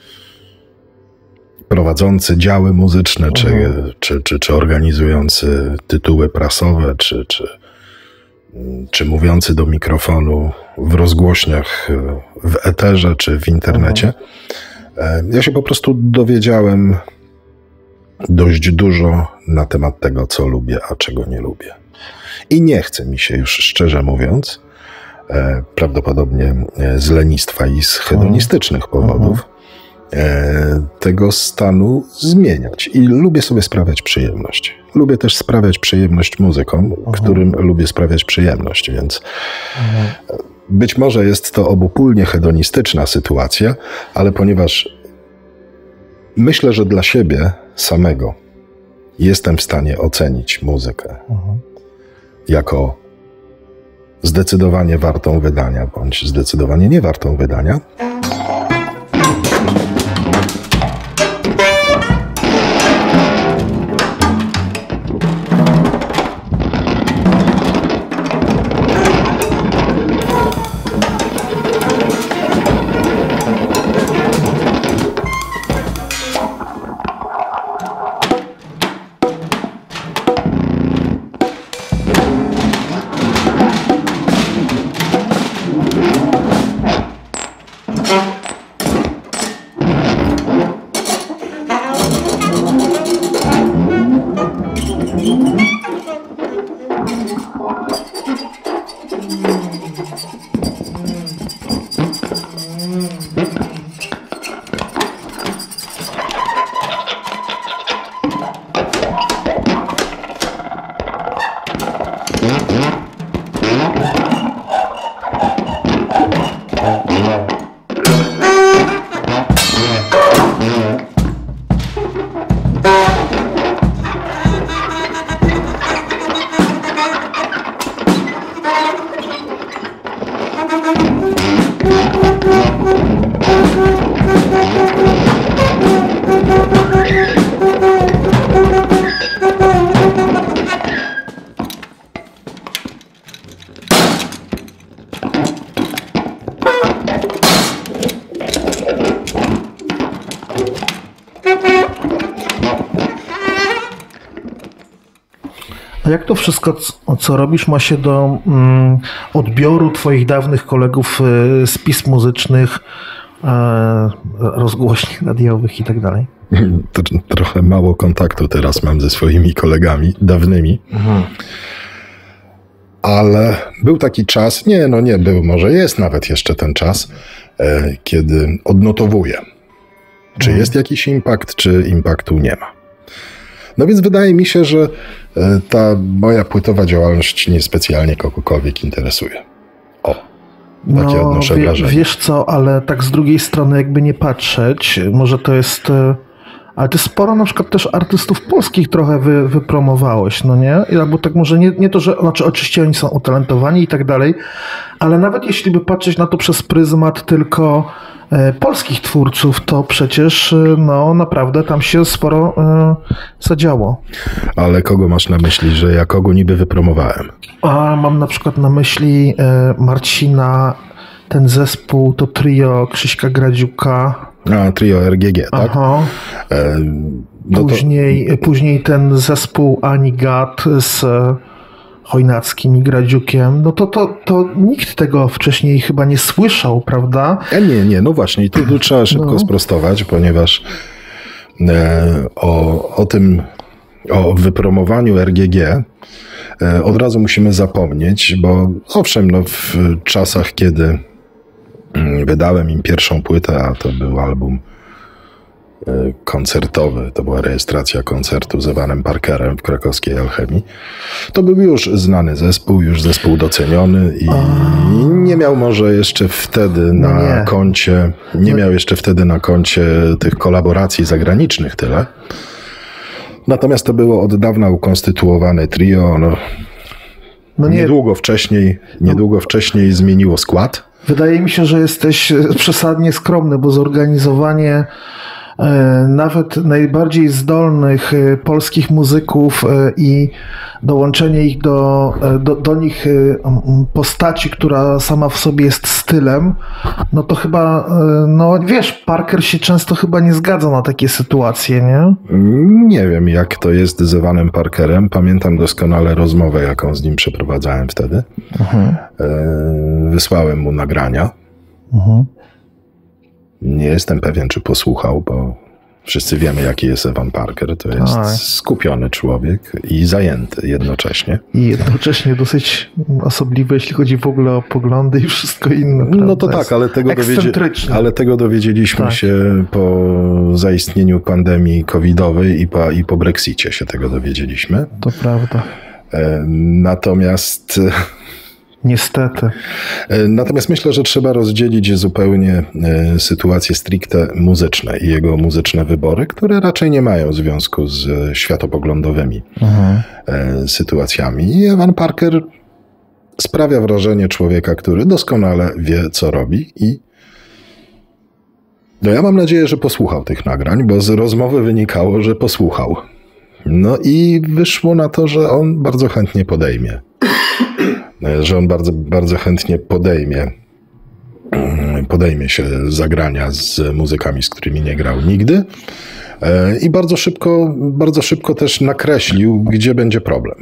[SPEAKER 4] prowadzący działy muzyczne, mhm. czy, czy, czy, czy organizujący tytuły prasowe, czy, czy, czy mówiący do mikrofonu w rozgłośniach, w eterze, czy w internecie. Mhm. Ja się po prostu dowiedziałem dość dużo na temat tego, co lubię, a czego nie lubię. I nie chce mi się już, szczerze mówiąc, prawdopodobnie z lenistwa i z hedonistycznych mhm. powodów, tego stanu zmieniać. I lubię sobie sprawiać przyjemność. Lubię też sprawiać przyjemność muzykom, mhm. którym lubię sprawiać przyjemność, więc mhm. być może jest to obopólnie hedonistyczna sytuacja, ale ponieważ myślę, że dla siebie samego jestem w stanie ocenić muzykę mhm. jako zdecydowanie wartą wydania, bądź zdecydowanie nie wartą wydania,
[SPEAKER 3] Jak to wszystko, co robisz, ma się do mm, odbioru twoich dawnych kolegów y, z pism muzycznych, y, rozgłośni radiowych i tak dalej?
[SPEAKER 4] Trochę mało kontaktu teraz mam ze swoimi kolegami dawnymi. Mhm. Ale był taki czas, nie, no nie był, może jest nawet jeszcze ten czas, e, kiedy odnotowuję, czy mhm. jest jakiś impact, czy impaktu nie ma. No więc wydaje mi się, że ta moja płytowa działalność niespecjalnie kogokolwiek interesuje. O, takie no, odnoszę wie, wrażenie.
[SPEAKER 3] Wiesz co, ale tak z drugiej strony jakby nie patrzeć, może to jest... Ale ty sporo na przykład też artystów polskich trochę wy, wypromowałeś, no nie? Albo tak może nie, nie to, że znaczy oczywiście oni są utalentowani i tak dalej, ale nawet jeśli by patrzeć na to przez pryzmat tylko e, polskich twórców, to przecież e, no naprawdę tam się sporo e, zadziało.
[SPEAKER 4] Ale kogo masz na myśli, że ja kogo niby wypromowałem?
[SPEAKER 3] A mam na przykład na myśli e, Marcina, ten zespół, to trio Krzyśka Gradziuka.
[SPEAKER 4] A, trio R G G, tak?
[SPEAKER 3] Aha. E, no później, to... później ten zespół Ani Gad z Chojnackim i Gradziukiem, no to, to, to nikt tego wcześniej chyba nie słyszał, prawda?
[SPEAKER 4] E, nie, nie, no właśnie, i tu, tu trzeba szybko
[SPEAKER 3] no.
[SPEAKER 4] sprostować, ponieważ e, o, o tym, o wypromowaniu R G G e, od razu musimy zapomnieć, bo owszem, no w czasach, kiedy mm, wydałem im pierwszą płytę, a to był album koncertowy, to była rejestracja koncertu z Evanem Parkerem w krakowskiej Alchemii. To był już znany zespół, już zespół doceniony i nie miał może jeszcze wtedy na
[SPEAKER 3] nie.
[SPEAKER 4] koncie, nie miał jeszcze wtedy na koncie tych kolaboracji zagranicznych tyle. Natomiast to było od dawna ukonstytuowane trio, no, no nie. niedługo wcześniej, niedługo no. wcześniej zmieniło skład.
[SPEAKER 3] Wydaje mi się, że jesteś przesadnie skromny, bo zorganizowanie nawet najbardziej zdolnych polskich muzyków i dołączenie ich do, do, do nich postaci, która sama w sobie jest stylem, no to chyba, no wiesz, Parker się często chyba nie zgadza na takie sytuacje, nie?
[SPEAKER 4] Nie wiem, jak to jest z Evanem Parkerem. Pamiętam doskonale rozmowę, jaką z nim przeprowadzałem wtedy. Mhm. Wysłałem mu nagrania. Mhm. Nie jestem pewien, czy posłuchał, bo wszyscy wiemy, jaki jest Evan Parker. To jest tak. skupiony człowiek i zajęty jednocześnie.
[SPEAKER 3] I jednocześnie dosyć osobliwy, jeśli chodzi w ogóle o poglądy i wszystko inne. Prawda?
[SPEAKER 4] No to tak, ale tego, dowiedzie, ale tego dowiedzieliśmy tak. się po zaistnieniu pandemii covidowej i po, i po Brexicie się tego dowiedzieliśmy.
[SPEAKER 3] To prawda.
[SPEAKER 4] Natomiast...
[SPEAKER 3] Niestety.
[SPEAKER 4] Natomiast myślę, że trzeba rozdzielić zupełnie sytuacje stricte muzyczne i jego muzyczne wybory, które raczej nie mają związku z światopoglądowymi mhm. sytuacjami. I Evan Parker sprawia wrażenie człowieka, który doskonale wie, co robi i no ja mam nadzieję, że posłuchał tych nagrań, bo z rozmowy wynikało, że posłuchał. No i wyszło na to, że on bardzo chętnie podejmie. że on bardzo, bardzo chętnie podejmie, podejmie się zagrania z muzykami, z którymi nie grał nigdy i bardzo szybko, bardzo szybko też nakreślił, gdzie będzie problem.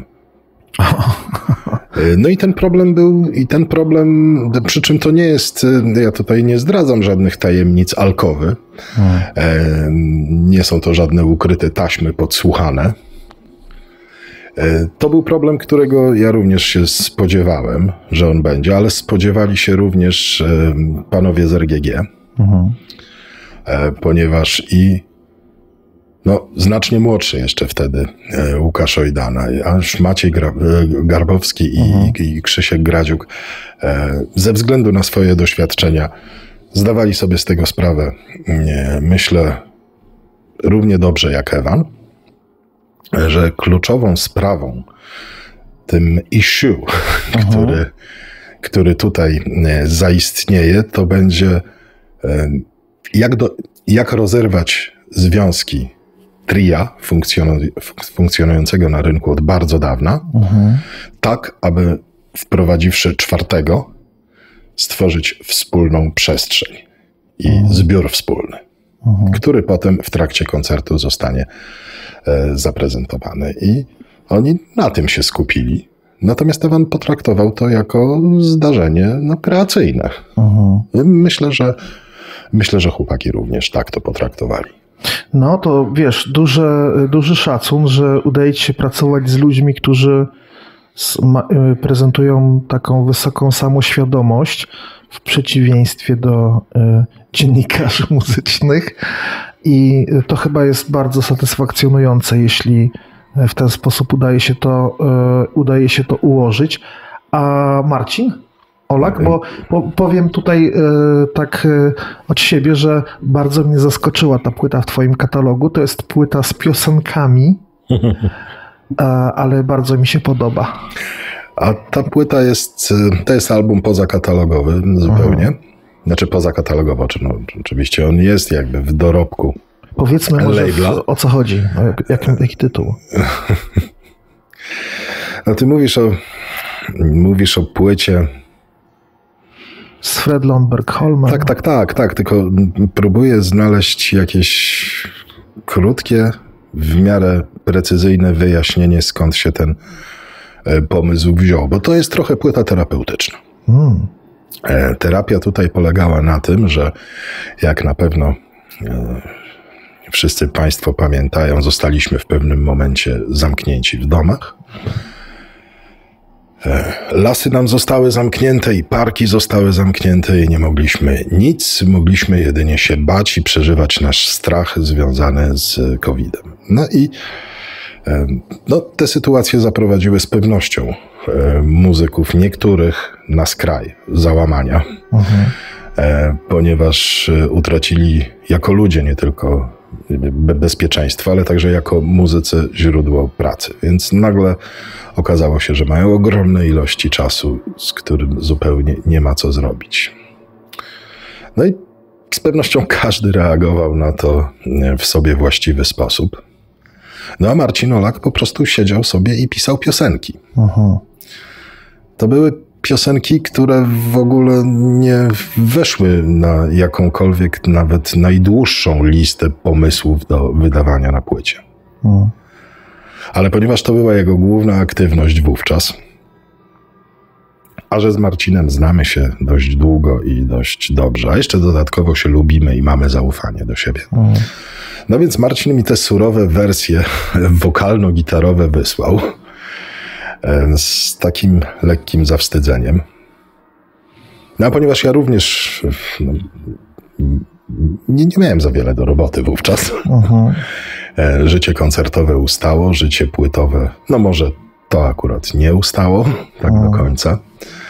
[SPEAKER 4] No i ten problem był, i ten problem, przy czym to nie jest, ja tutaj nie zdradzam żadnych tajemnic alkowy, nie są to żadne ukryte taśmy podsłuchane. To był problem, którego ja również się spodziewałem, że on będzie, ale spodziewali się również panowie z R G G, mhm. ponieważ i no, znacznie młodszy jeszcze wtedy Łukasz Ojdana, aż Maciej Garbowski mhm. i, i Krzysiek Gradziuk ze względu na swoje doświadczenia zdawali sobie z tego sprawę, myślę, równie dobrze jak Evan, że kluczową sprawą, tym issue, mhm. który, który tutaj zaistnieje, to będzie jak, do, jak rozerwać związki tria funkcjonu, funkcjonującego na rynku od bardzo dawna, mhm. tak, aby wprowadziwszy czwartego, stworzyć wspólną przestrzeń i mhm. zbiór wspólny, mhm. który potem w trakcie koncertu zostanie zaprezentowany. I oni na tym się skupili. Natomiast Evan potraktował to jako zdarzenie no, kreacyjne. Mhm. Myślę, że myślę, że chłopaki również tak to potraktowali.
[SPEAKER 3] No to wiesz, duży, duży szacun, że udaje ci się pracować z ludźmi, którzy prezentują taką wysoką samoświadomość w przeciwieństwie do y, dziennikarzy muzycznych. I to chyba jest bardzo satysfakcjonujące, jeśli w ten sposób udaje się to, udaje się to ułożyć. A Marcin Olak, bo po, powiem tutaj tak od siebie, że bardzo mnie zaskoczyła ta płyta w twoim katalogu. To jest płyta z piosenkami, ale bardzo mi się podoba.
[SPEAKER 4] A ta płyta jest, to jest album pozakatalogowy zupełnie. Mhm. Znaczy pozakatalogowo, czy no, oczywiście on jest jakby w dorobku.
[SPEAKER 3] Powiedzmy może w, o co chodzi, jak, jaki tytuł?
[SPEAKER 4] No ty mówisz o, mówisz o płycie
[SPEAKER 3] z Fred Lundberg-Holmem.
[SPEAKER 4] Tak, tak, tak, tak, tylko próbuję znaleźć jakieś krótkie, w miarę precyzyjne wyjaśnienie, skąd się ten pomysł wziął, bo to jest trochę płyta terapeutyczna. Hmm. Terapia tutaj polegała na tym, że jak na pewno wszyscy Państwo pamiętają, zostaliśmy w pewnym momencie zamknięci w domach. Lasy nam zostały zamknięte i parki zostały zamknięte i nie mogliśmy nic, mogliśmy jedynie się bać i przeżywać nasz strach związany z kowidem. No i no, te sytuacje zaprowadziły z pewnością muzyków niektórych na skraj załamania, mhm. ponieważ utracili jako ludzie nie tylko bezpieczeństwo, ale także jako muzycy źródło pracy. Więc nagle okazało się, że mają ogromne ilości czasu, z którym zupełnie nie ma co zrobić. No i z pewnością każdy reagował na to w sobie właściwy sposób. No a Marcin Olak po prostu siedział sobie i pisał piosenki. Aha. To były piosenki, które w ogóle nie weszły na jakąkolwiek, nawet najdłuższą listę pomysłów do wydawania na płycie. Aha. Ale ponieważ to była jego główna aktywność wówczas, a że z Marcinem znamy się dość długo i dość dobrze, a jeszcze dodatkowo się lubimy i mamy zaufanie do siebie. Aha. No więc Marcin mi te surowe wersje wokalno-gitarowe wysłał z takim lekkim zawstydzeniem. No a ponieważ ja również no, nie, nie miałem za wiele do roboty wówczas. Uh-huh. Życie koncertowe ustało, życie płytowe, no może to akurat nie ustało tak uh-huh. do końca.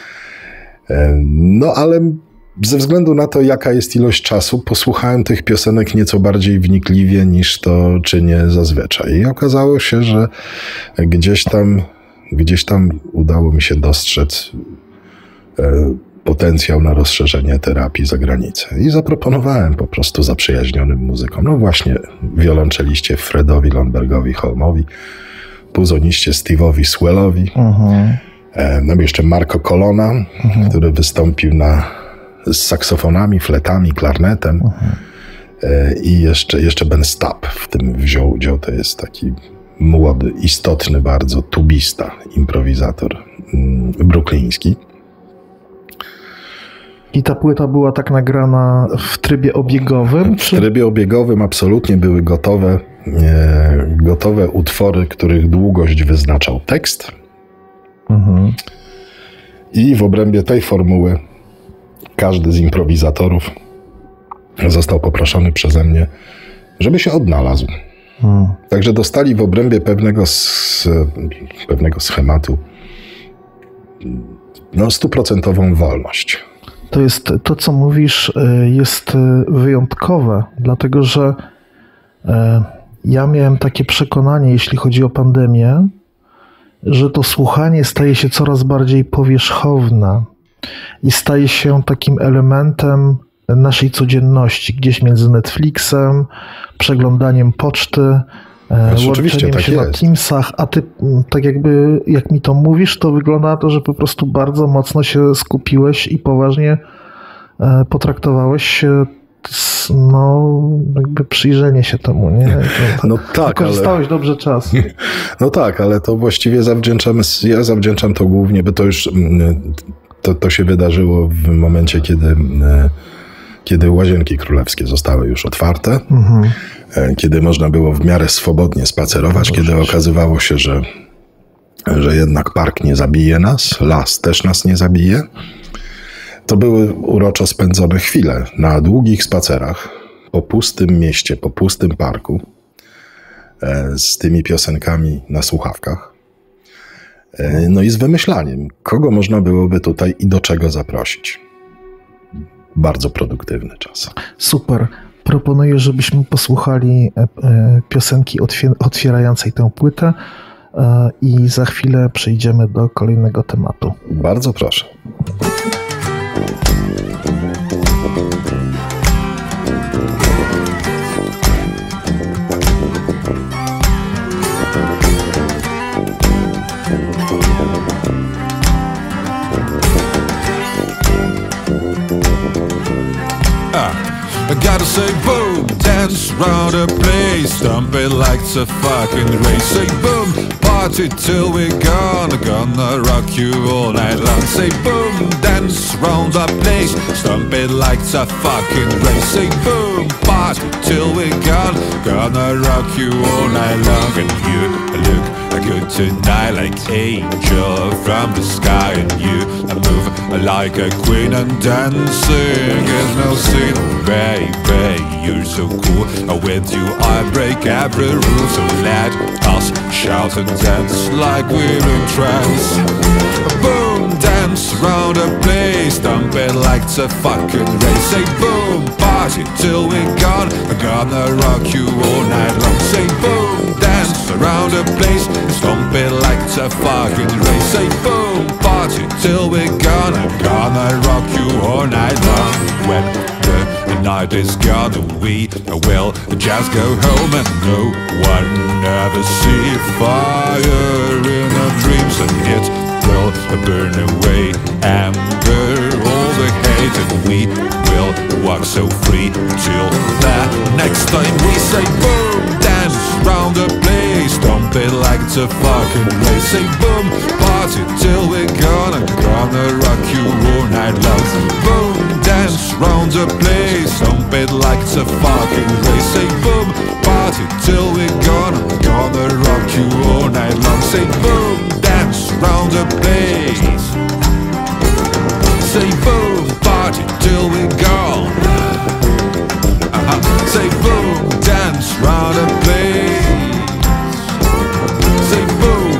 [SPEAKER 4] No ale ze względu na to, jaka jest ilość czasu, posłuchałem tych piosenek nieco bardziej wnikliwie niż to czynię zazwyczaj. I okazało się, że gdzieś tam, gdzieś tam udało mi się dostrzec e, potencjał na rozszerzenie terapii za granicę. I zaproponowałem po prostu zaprzyjaźnionym muzykom, no właśnie wiolonczeliście Fredowi Lundbergowi Holmowi, puzoniście Steve'owi Swellowi, uh-huh. e, no i jeszcze Marco Colonna, uh-huh. który wystąpił na z saksofonami, fletami, klarnetem uh-huh. i jeszcze, jeszcze Ben Stapp w tym wziął udział. To jest taki młody, istotny bardzo tubista, improwizator mm, brukliński.
[SPEAKER 3] I ta płyta była tak nagrana w trybie obiegowym?
[SPEAKER 4] W czy? trybie obiegowym absolutnie były gotowe, e, gotowe utwory, których długość wyznaczał tekst. Uh-huh. I w obrębie tej formuły każdy z improwizatorów został poproszony przeze mnie, żeby się odnalazł. Hmm. Także dostali w obrębie pewnego, z, pewnego schematu no, stuprocentową wolność.
[SPEAKER 3] To jest to, co mówisz, jest wyjątkowe, dlatego że ja miałem takie przekonanie, jeśli chodzi o pandemię, że to słuchanie staje się coraz bardziej powierzchowne i staje się takim elementem naszej codzienności, gdzieś między Netflixem, przeglądaniem poczty, łączeniem tak się jest. na Teamsach, a ty tak jakby, jak mi to mówisz, to wygląda na to, że po prostu bardzo mocno się skupiłeś i poważnie potraktowałeś no, jakby przyjrzenie się temu, nie? To,
[SPEAKER 4] no tak,
[SPEAKER 3] wykorzystałeś
[SPEAKER 4] ale...
[SPEAKER 3] dobrze czas.
[SPEAKER 4] No tak, ale to właściwie zawdzięczam, ja zawdzięczam to głównie, bo to już to, to się wydarzyło w momencie, kiedy kiedy Łazienki Królewskie zostały już otwarte, mhm. kiedy można było w miarę swobodnie spacerować, kiedy okazywało się, że, że jednak park nie zabije nas, las też nas nie zabije. To były uroczo spędzone chwile na długich spacerach po pustym mieście, po pustym parku z tymi piosenkami na słuchawkach. No i z wymyślaniem, kogo można byłoby tutaj i do czego zaprosić. Bardzo produktywny czas.
[SPEAKER 3] Super. Proponuję, żebyśmy posłuchali piosenki otwierającej tę płytę i za chwilę przejdziemy do kolejnego tematu.
[SPEAKER 4] Bardzo proszę.
[SPEAKER 2] I gotta say boom, dance round the place, stomp it like it's a fucking race. Say boom, party till we're gone. Gonna rock you all night long. Say boom, dance round the place, stomp it like it's a fucking race. Say boom, party till we're gone. Gonna rock you all night long. And you look good tonight, like angel from the sky. And you move like a queen and dancing is no sin. Baby, you're so cool. With you I break every rule. So let us shout and dance like we're in trance. Boom, dance round the place, stomp it like it's a fucking race. Say boom, party till we're gone. I'm gonna rock you all night long. Say boom, dance around the place, stomp it like it's a fucking race. Say boom, party till we're gone. I'm gonna rock you all night long. When the night is gone, we will just go home and no one ever see fire in our dreams, and it will burn away anger, all the hate, and we will walk so free till the next time we say boom, dance round the place, stomp it like it's a fucking race. Say boom, party till we're gone. I'm gonna rock you all night long. Boom, dance round the place, stomp it like it's a fucking race. Say boom, party till we're gone. I'm gonna rock you all night long. Say boom, dance round the place. Say boom, party till we're gone. Uh-huh. Say boom, dance round the place. Say boom.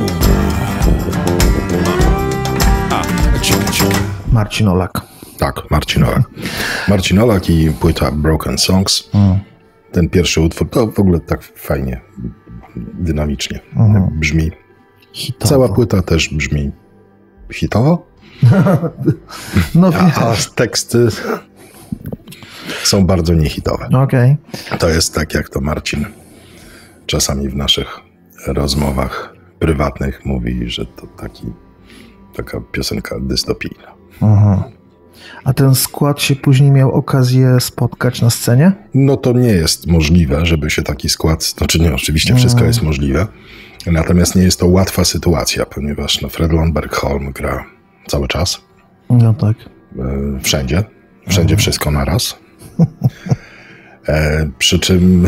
[SPEAKER 2] Uh-huh. Chica, chica.
[SPEAKER 3] Marcin Olak.
[SPEAKER 4] Tak, Marcin Olak. Marcin Olak i płyta Broken Songs. Mm. Ten pierwszy utwór to w ogóle tak fajnie, dynamicznie mm. brzmi. Hitowo. Cała płyta też brzmi hitowo.
[SPEAKER 3] No
[SPEAKER 4] a, a teksty są bardzo niehitowe.
[SPEAKER 3] Okay.
[SPEAKER 4] To jest tak, jak to Marcin czasami w naszych rozmowach prywatnych mówi, że to taki, taka piosenka dystopijna. Mhm.
[SPEAKER 3] A ten skład się później miał okazję spotkać na scenie?
[SPEAKER 4] No to nie jest możliwe, żeby się taki skład... Znaczy nie, oczywiście wszystko jest możliwe, natomiast nie jest to łatwa sytuacja, ponieważ no, Fred Lundberg Holm gra cały czas.
[SPEAKER 3] No tak.
[SPEAKER 4] Wszędzie. Wszędzie mhm. wszystko naraz. e, przy czym...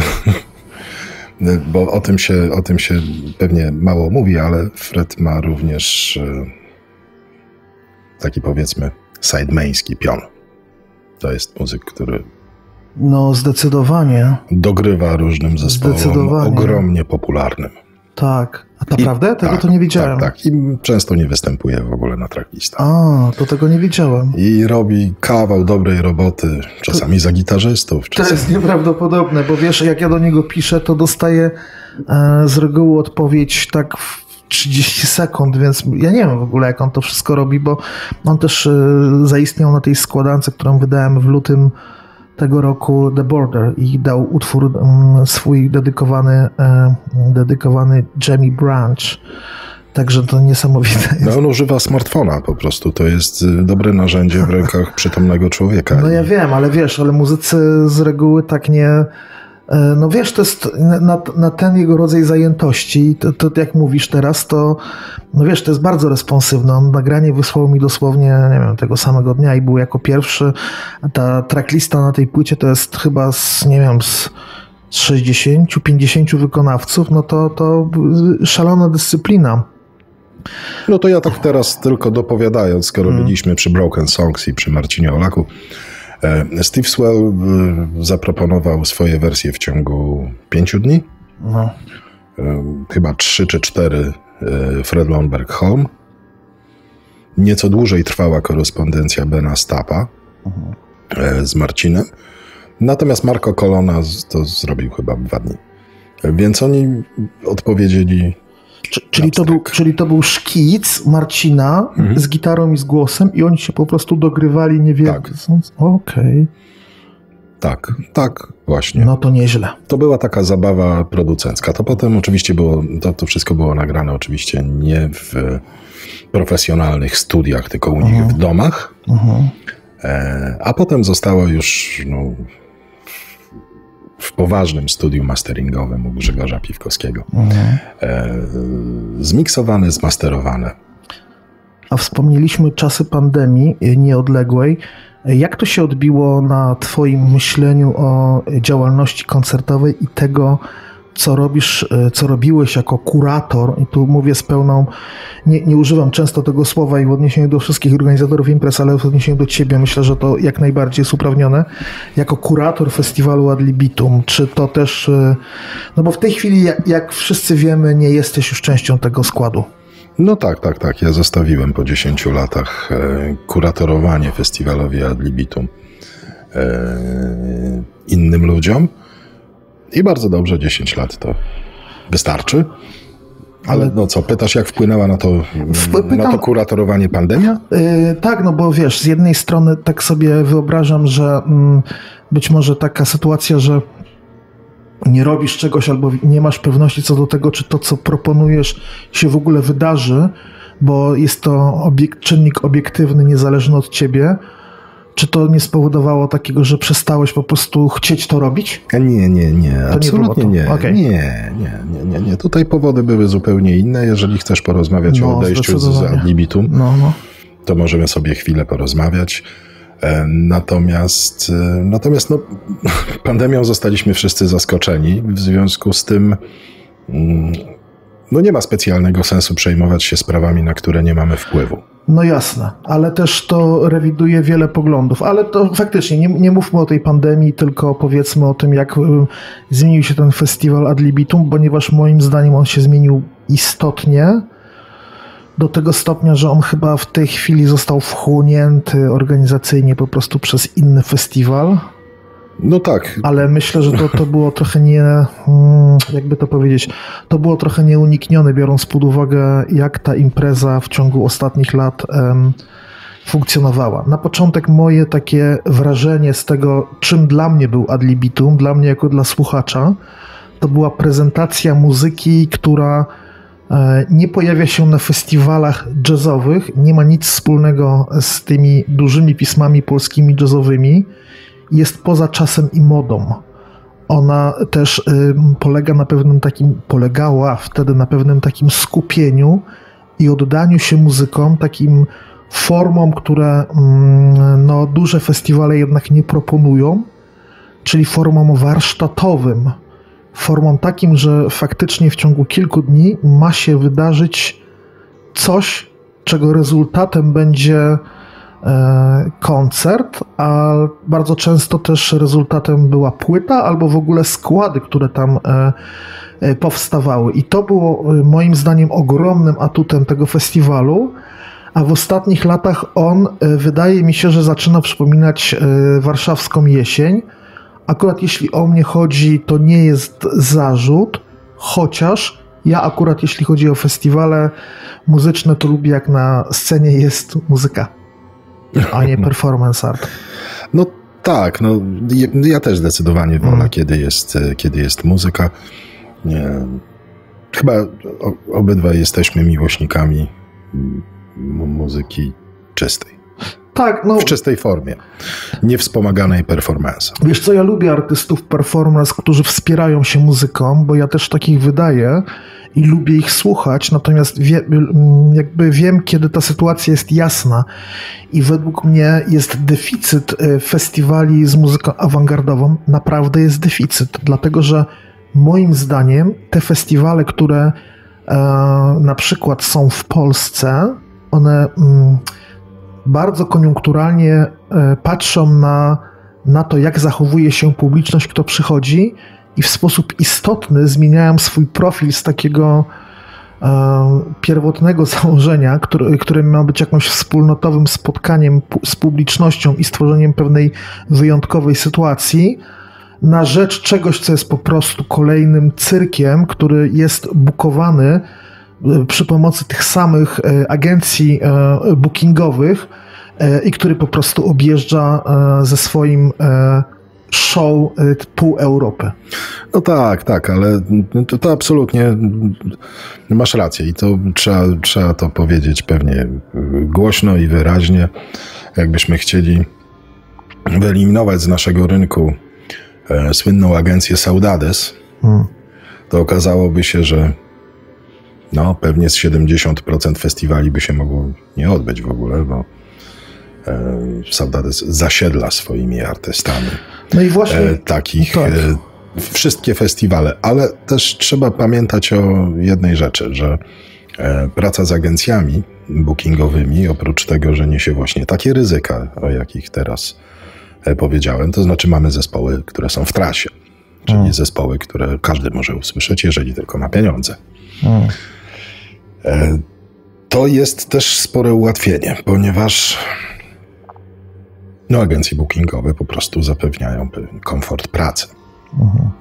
[SPEAKER 4] bo o tym, się, o tym się pewnie mało mówi, ale Fred ma również e, taki, powiedzmy, sidemeński pion. To jest muzyk, który
[SPEAKER 3] no zdecydowanie
[SPEAKER 4] dogrywa różnym zespołom ogromnie popularnym.
[SPEAKER 3] Tak. A naprawdę? Tego tak, to nie wiedziałem.
[SPEAKER 4] Tak, tak. I często nie występuje w ogóle na tracklistach.
[SPEAKER 3] A, to tego nie wiedziałem.
[SPEAKER 4] I robi kawał dobrej roboty, czasami to, za gitarzystów. Czasami.
[SPEAKER 3] To jest nieprawdopodobne, bo wiesz, jak ja do niego piszę, to dostaję e, z reguły odpowiedź tak w trzydzieści sekund, więc ja nie wiem w ogóle, jak on to wszystko robi, bo on też e, zaistniał na tej składance, którą wydałem w lutym tego roku, The Border, i dał utwór um, swój dedykowany, e, dedykowany Jamie Branch. Także to niesamowite jest.
[SPEAKER 4] No on używa smartfona po prostu. To jest dobre narzędzie w rękach przytomnego człowieka.
[SPEAKER 3] No ja wiem, ale wiesz, ale muzycy z reguły tak nie... No wiesz, to jest na, na ten jego rodzaj zajętości, to, to jak mówisz teraz, to no wiesz, to jest bardzo responsywne. On nagranie wysłał mi dosłownie, nie wiem, tego samego dnia i był jako pierwszy. Ta tracklista na tej płycie to jest chyba z, nie wiem, z sześćdziesięciu, pięćdziesięciu wykonawców, no to, to szalona dyscyplina.
[SPEAKER 4] No to ja tak teraz tylko dopowiadając, skoro hmm. byliśmy przy Broken Songs i przy Marcinie Olaku, Steve Swell zaproponował swoje wersje w ciągu pięciu dni. No. Chyba trzy czy cztery Fred Lundberg Holm. Nieco dłużej trwała korespondencja Bena Stappa uh-huh. z Marcinem. Natomiast Marco Colonna to zrobił chyba w dwa dni. Więc oni odpowiedzieli...
[SPEAKER 3] Czyli to, był, czyli to był szkic Marcina mhm. z gitarą i z głosem i oni się po prostu dogrywali niewiele.
[SPEAKER 4] Tak.
[SPEAKER 3] Okej. Okay.
[SPEAKER 4] Tak, tak, właśnie.
[SPEAKER 3] No to nieźle.
[SPEAKER 4] To była taka zabawa producencka. To potem oczywiście było, to, to wszystko było nagrane oczywiście nie w profesjonalnych studiach, tylko u uh-huh. nich w domach. Uh-huh. E, a potem zostało już no, w poważnym studiu masteringowym u Grzegorza Piwkowskiego. Mhm. E, zmiksowane, zmasterowane.
[SPEAKER 3] A wspomnieliśmy czasy pandemii nieodległej. Jak to się odbiło na twoim myśleniu o działalności koncertowej i tego, co robisz, co robiłeś jako kurator? I tu mówię z pełną, nie, nie używam często tego słowa i w odniesieniu do wszystkich organizatorów imprez, ale w odniesieniu do ciebie myślę, że to jak najbardziej jest uprawnione. Jako kurator festiwalu Ad Libitum, czy to też, no bo w tej chwili, jak, jak wszyscy wiemy, nie jesteś już częścią tego składu.
[SPEAKER 4] No tak, tak, tak. Ja zostawiłem po dziesięciu latach e, kuratorowanie festiwalowi Ad Libitum e, innym ludziom i bardzo dobrze, dziesięć lat to wystarczy. Ale no co, pytasz, jak wpłynęła na to, Pytam, na to kuratorowanie pandemia?
[SPEAKER 3] Yy, tak, no bo wiesz, z jednej strony tak sobie wyobrażam, że mm, być może taka sytuacja, że nie robisz czegoś albo nie masz pewności co do tego, czy to, co proponujesz, się w ogóle wydarzy, bo jest to obiek- czynnik obiektywny, niezależny od ciebie. Czy to nie spowodowało takiego, że przestałeś po prostu chcieć to robić?
[SPEAKER 4] Nie, nie, nie.
[SPEAKER 3] To
[SPEAKER 4] absolutnie
[SPEAKER 3] nie.
[SPEAKER 4] Nie,
[SPEAKER 3] okay.
[SPEAKER 4] nie, nie, nie, nie, nie. Tutaj powody były zupełnie inne. Jeżeli chcesz porozmawiać no, o odejściu z Ad Libitum,
[SPEAKER 3] no, no.
[SPEAKER 4] to możemy sobie chwilę porozmawiać. Natomiast, natomiast no, pandemią zostaliśmy wszyscy zaskoczeni. W związku z tym no, nie ma specjalnego sensu przejmować się sprawami, na które nie mamy wpływu.
[SPEAKER 3] No jasne, ale też to rewiduje wiele poglądów. Ale to faktycznie, nie, nie mówmy o tej pandemii, tylko powiedzmy o tym, jak zmienił się ten festiwal Ad Libitum, ponieważ moim zdaniem on się zmienił istotnie. Do tego stopnia, że on chyba w tej chwili został wchłonięty organizacyjnie po prostu przez inny festiwal.
[SPEAKER 4] No tak.
[SPEAKER 3] Ale myślę, że to, to było trochę nie, jakby to powiedzieć, to było trochę nieuniknione, biorąc pod uwagę, jak ta impreza w ciągu ostatnich lat um, funkcjonowała. Na początek moje takie wrażenie z tego, czym dla mnie był Ad Libitum, dla mnie jako dla słuchacza, to była prezentacja muzyki, która nie pojawia się na festiwalach jazzowych, nie ma nic wspólnego z tymi dużymi pismami polskimi jazzowymi, jest poza czasem i modą. Ona też y, polega na pewnym takim, polegała wtedy na pewnym takim skupieniu i oddaniu się muzykom, takim formom, które mm, no, duże festiwale jednak nie proponują, czyli formom warsztatowym. Formą takim, że faktycznie w ciągu kilku dni ma się wydarzyć coś, czego rezultatem będzie e, koncert, a bardzo często też rezultatem była płyta albo w ogóle składy, które tam e, e, powstawały. I to było moim zdaniem ogromnym atutem tego festiwalu, a w ostatnich latach on, e, wydaje mi się, że zaczyna przypominać e, warszawską jesień. Akurat jeśli o mnie chodzi, to nie jest zarzut, chociaż ja akurat jeśli chodzi o festiwale muzyczne, to lubię jak na scenie jest muzyka, a nie performance art.
[SPEAKER 4] No tak, no ja też zdecydowanie wolę, hmm. kiedy jest, kiedy jest muzyka. Nie, chyba obydwaj jesteśmy miłośnikami muzyki czystej.
[SPEAKER 3] Tak, no,
[SPEAKER 4] w czystej formie, niewspomaganej performance.
[SPEAKER 3] Wiesz co, ja lubię artystów performance, którzy wspierają się muzyką, bo ja też takich wydaję i lubię ich słuchać, natomiast wie, jakby wiem, kiedy ta sytuacja jest jasna i według mnie jest deficyt festiwali z muzyką awangardową, naprawdę jest deficyt, dlatego że moim zdaniem te festiwale, które e, na przykład są w Polsce, one... Mm, bardzo koniunkturalnie patrzą na, na to, jak zachowuje się publiczność, kto przychodzi i w sposób istotny zmieniają swój profil z takiego e, pierwotnego założenia, który, które ma być jakimś wspólnotowym spotkaniem z publicznością i stworzeniem pewnej wyjątkowej sytuacji, na rzecz czegoś, co jest po prostu kolejnym cyrkiem, który jest bukowany przy pomocy tych samych agencji bookingowych i który po prostu objeżdża ze swoim show pół Europy.
[SPEAKER 4] No tak, tak, ale to, to absolutnie masz rację i to trzeba, trzeba to powiedzieć pewnie głośno i wyraźnie. Jakbyśmy chcieli wyeliminować z naszego rynku e, słynną agencję Saudades, hmm. to okazałoby się, że no, pewnie z siedemdziesiąt procent festiwali by się mogło nie odbyć w ogóle, bo e, Saudades zasiedla swoimi artystami.
[SPEAKER 3] No i właśnie
[SPEAKER 4] e, takich
[SPEAKER 3] tak.
[SPEAKER 4] e, wszystkie festiwale, ale też trzeba pamiętać o jednej rzeczy, że e, praca z agencjami bookingowymi, oprócz tego, że niesie właśnie takie ryzyka, o jakich teraz e, powiedziałem, to znaczy mamy zespoły, które są w trasie, czyli hmm. zespoły, które każdy może usłyszeć, jeżeli tylko ma pieniądze. Hmm. E, to jest też spore ułatwienie, ponieważ no, agencje bookingowe po prostu zapewniają pewien komfort pracy. Mhm.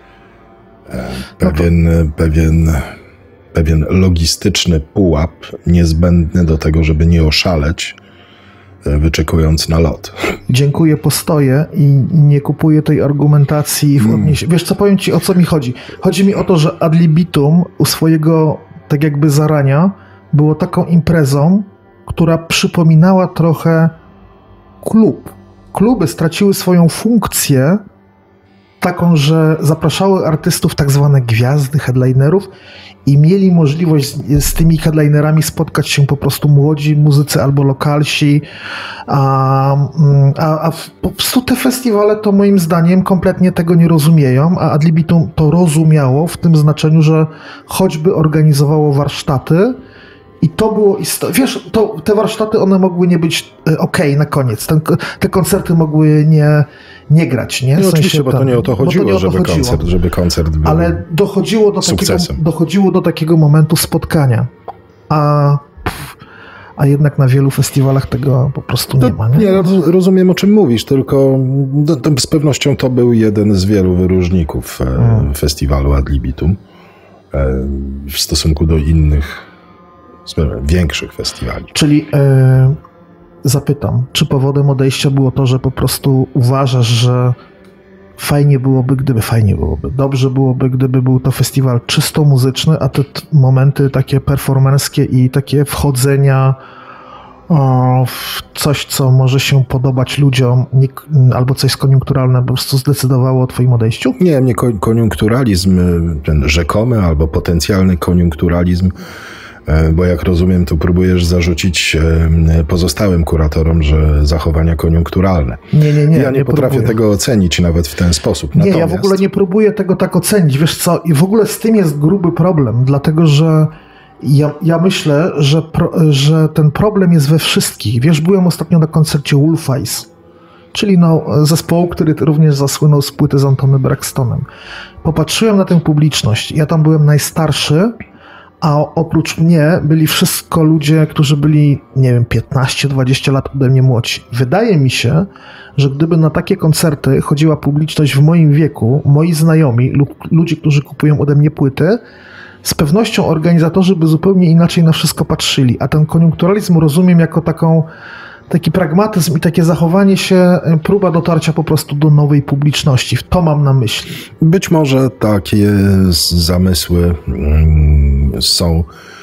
[SPEAKER 4] Pewien, no to... pewien, pewien logistyczny pułap niezbędny do tego, żeby nie oszaleć, wyczekując na lot.
[SPEAKER 3] Dziękuję, postoję i nie kupuję tej argumentacji w hmm. odniesieniu. Wiesz co, powiem ci, o co mi chodzi. Chodzi mi o to, że Ad Libitum u swojego tak jakby zarania było taką imprezą, która przypominała trochę klub. Kluby straciły swoją funkcję taką, że zapraszały artystów, tak zwane gwiazdy, headlinerów i mieli możliwość z, z tymi headlinerami spotkać się po prostu młodzi muzycy albo lokalsi, a, a, a po prostu te festiwale to moim zdaniem kompletnie tego nie rozumieją, a Ad Libitum to rozumiało w tym znaczeniu, że choćby organizowało warsztaty i to było istotne. Wiesz, to, te warsztaty, one mogły nie być okej okay, na koniec. Ten, te koncerty mogły nie, nie grać, nie? W
[SPEAKER 4] no
[SPEAKER 3] sensie
[SPEAKER 4] oczywiście, bo to nie o to chodziło, to o to żeby, chodziło. Koncert, żeby koncert był
[SPEAKER 3] ale dochodziło do, takiego, dochodziło do takiego momentu spotkania. A, pff, a jednak na wielu festiwalach tego po prostu nie
[SPEAKER 4] to,
[SPEAKER 3] ma. Nie?
[SPEAKER 4] nie, rozumiem, o czym mówisz, tylko to, to z pewnością to był jeden z wielu wyróżników hmm. festiwalu Ad Libitum w stosunku do innych większych festiwali.
[SPEAKER 3] Czyli e, zapytam, czy powodem odejścia było to, że po prostu uważasz, że fajnie byłoby, gdyby fajnie byłoby, dobrze byłoby, gdyby był to festiwal czysto muzyczny, a te t- momenty takie performerskie i takie wchodzenia o, w coś, co może się podobać ludziom, nie, albo coś koniunkturalne, po prostu zdecydowało o twoim odejściu?
[SPEAKER 4] Nie, nie koniunkturalizm, ten rzekomy albo potencjalny koniunkturalizm, bo jak rozumiem, tu próbujesz zarzucić pozostałym kuratorom, że zachowania koniunkturalne.
[SPEAKER 3] Nie, nie, nie.
[SPEAKER 4] Ja nie,
[SPEAKER 3] nie
[SPEAKER 4] potrafię
[SPEAKER 3] próbuję.
[SPEAKER 4] tego ocenić nawet w ten sposób.
[SPEAKER 3] Nie,
[SPEAKER 4] Natomiast...
[SPEAKER 3] ja w ogóle nie próbuję tego tak ocenić. Wiesz co, i w ogóle z tym jest gruby problem, dlatego że ja, ja myślę, że, pro, że ten problem jest we wszystkich. Wiesz, byłem ostatnio na koncercie Wolfeyes, czyli no, zespołu, który również zasłynął z płyty z Antony Braxtonem. Popatrzyłem na tę publiczność. Ja tam byłem najstarszy, a oprócz mnie byli wszystko ludzie, którzy byli, nie wiem, piętnaście dwadzieścia lat ode mnie młodsi. Wydaje mi się, że gdyby na takie koncerty chodziła publiczność w moim wieku, moi znajomi lub ludzie, którzy kupują ode mnie płyty, z pewnością organizatorzy by zupełnie inaczej na wszystko patrzyli. A ten koniunkturalizm rozumiem jako taką, taki pragmatyzm i takie zachowanie się, próba dotarcia po prostu do nowej publiczności. To mam na myśli.
[SPEAKER 4] Być może takie zamysły są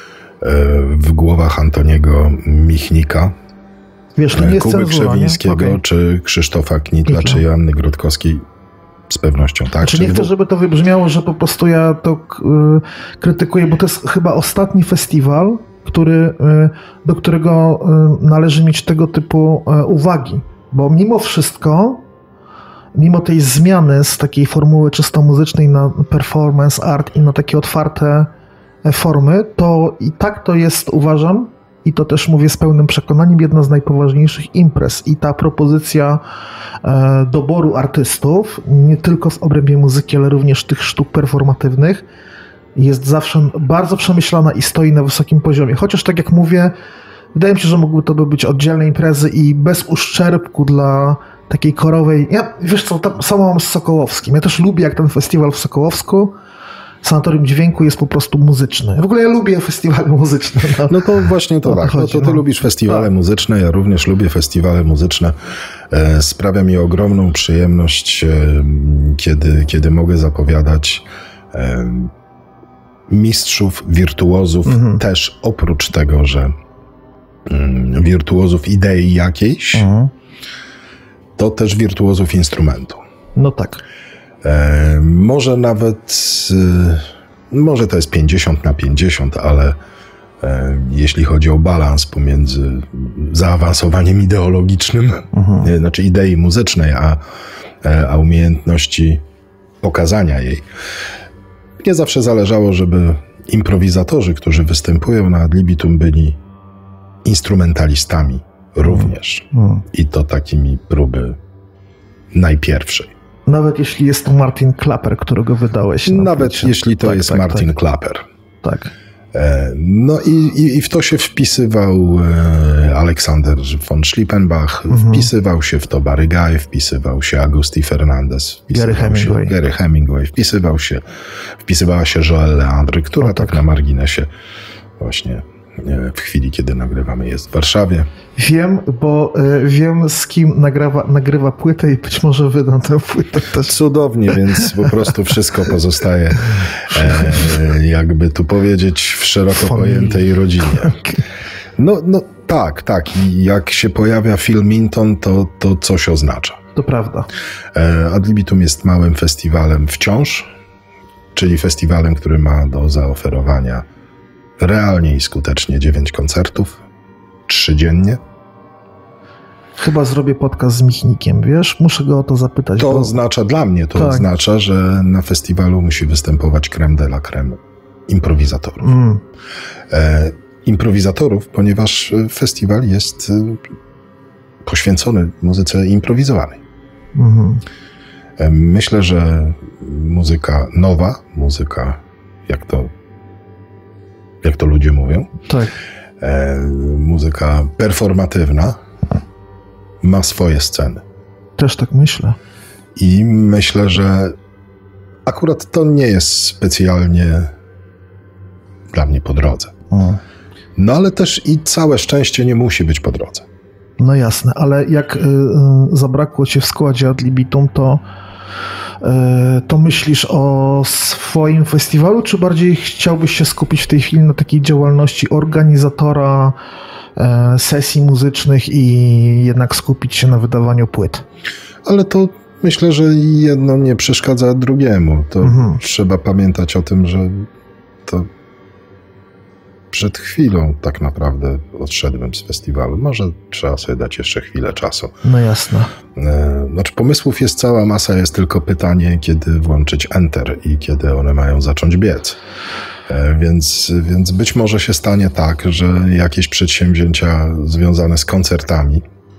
[SPEAKER 4] w głowach Antoniego Michnika,
[SPEAKER 3] Wiesz, to nie jest
[SPEAKER 4] Kuby
[SPEAKER 3] cenzura,
[SPEAKER 4] Krzewińskiego,
[SPEAKER 3] okay.
[SPEAKER 4] czy Krzysztofa Knitla, czy Joanny Grotkowskiej. Z pewnością tak.
[SPEAKER 3] Czy nie chcę, żeby to wybrzmiało, że po prostu ja to y, krytykuję, bo to jest chyba ostatni festiwal, który, y, do którego y, należy mieć tego typu y, uwagi. Bo mimo wszystko, mimo tej zmiany z takiej formuły czysto muzycznej na performance art i na takie otwarte formy, to i tak to jest, uważam, i to też mówię z pełnym przekonaniem, jedna z najpoważniejszych imprez. I ta propozycja e, doboru artystów, nie tylko w obrębie muzyki, ale również tych sztuk performatywnych, jest zawsze bardzo przemyślana i stoi na wysokim poziomie. Chociaż tak jak mówię, wydaje mi się, że mogły to być oddzielne imprezy i bez uszczerbku dla takiej korowej... Ja, wiesz co, tam samo mam z Sokołowskim. Ja też lubię, jak ten festiwal w Sokołowsku, Sanatorium Dźwięku, jest po prostu muzyczny. W ogóle ja lubię festiwale muzyczne. No,
[SPEAKER 4] no to właśnie to, to tak. No to ty no. lubisz festiwale tak. muzyczne, ja również lubię festiwale muzyczne. E, sprawia mi ogromną przyjemność, e, kiedy, kiedy mogę zapowiadać e, mistrzów, wirtuozów, mhm. też oprócz tego, że mm, wirtuozów idei jakiejś, mhm. to też wirtuozów instrumentu.
[SPEAKER 3] No tak.
[SPEAKER 4] E, może nawet, e, może to jest pięćdziesiąt na pięćdziesiąt, ale e, jeśli chodzi o balans pomiędzy zaawansowaniem ideologicznym, mhm. e, znaczy idei muzycznej, a, e, a umiejętności pokazania jej, nie zawsze zależało, żeby improwizatorzy, którzy występują na ad libitum, byli instrumentalistami również. Hmm. I to takimi próby najpierwszej.
[SPEAKER 3] Nawet jeśli jest to Martin Klapper, którego wydałeś.
[SPEAKER 4] Nawet płycie. Jeśli to tak, jest tak, Martin tak. Klapper.
[SPEAKER 3] Tak.
[SPEAKER 4] E, no i, i, i w to się wpisywał e, Aleksander von Schlippenbach, mhm. wpisywał się w to Barry Guy, wpisywał się Augusti Fernandez,
[SPEAKER 3] Gary Hemingway.
[SPEAKER 4] Się Gary Hemingway, wpisywał się, wpisywała się Joelle Leandry, która tak. tak na marginesie właśnie w chwili, kiedy nagrywamy, jest w Warszawie.
[SPEAKER 3] Wiem, bo y, wiem, z kim nagrywa, nagrywa płytę i być może wydam tę płytę też.
[SPEAKER 4] Cudownie, więc po prostu wszystko pozostaje, e, jakby tu powiedzieć, w szeroko pojętej rodzinie. No, no tak, tak. I jak się pojawia Phil Minton, to, to coś oznacza.
[SPEAKER 3] To prawda.
[SPEAKER 4] E, Ad libitum jest małym festiwalem wciąż, czyli festiwalem, który ma do zaoferowania realnie i skutecznie dziewięć koncertów, trzy dziennie.
[SPEAKER 3] Chyba zrobię podcast z Michnikiem, wiesz? Muszę go o to zapytać.
[SPEAKER 4] To
[SPEAKER 3] bo...
[SPEAKER 4] oznacza, dla mnie to
[SPEAKER 3] tak.
[SPEAKER 4] oznacza, że na festiwalu musi występować crème de la crème improwizatorów. Mm. E, improwizatorów, ponieważ festiwal jest poświęcony muzyce improwizowanej. Mm. E, myślę, że muzyka nowa, muzyka, jak to jak to ludzie mówią,
[SPEAKER 3] tak.
[SPEAKER 4] e, muzyka performatywna ma swoje sceny.
[SPEAKER 3] Też tak myślę.
[SPEAKER 4] I myślę, że akurat to nie jest specjalnie dla mnie po drodze. Mm. No ale też i całe szczęście nie musi być po drodze.
[SPEAKER 3] No jasne, ale jak y, y, zabrakło cię w składzie ad libitum, to to myślisz o swoim festiwalu, czy bardziej chciałbyś się skupić w tej chwili na takiej działalności organizatora sesji muzycznych i jednak skupić się na wydawaniu płyt?
[SPEAKER 4] Ale to myślę, że jedno nie przeszkadza drugiemu. To mhm. trzeba pamiętać o tym, że to przed chwilą tak naprawdę odszedłem z festiwalu. Może trzeba sobie dać jeszcze chwilę czasu.
[SPEAKER 3] No jasne.
[SPEAKER 4] Znaczy pomysłów jest cała masa, jest tylko pytanie, kiedy włączyć Enter i kiedy one mają zacząć biec. Więc, więc być może się stanie tak, że jakieś przedsięwzięcia związane z koncertami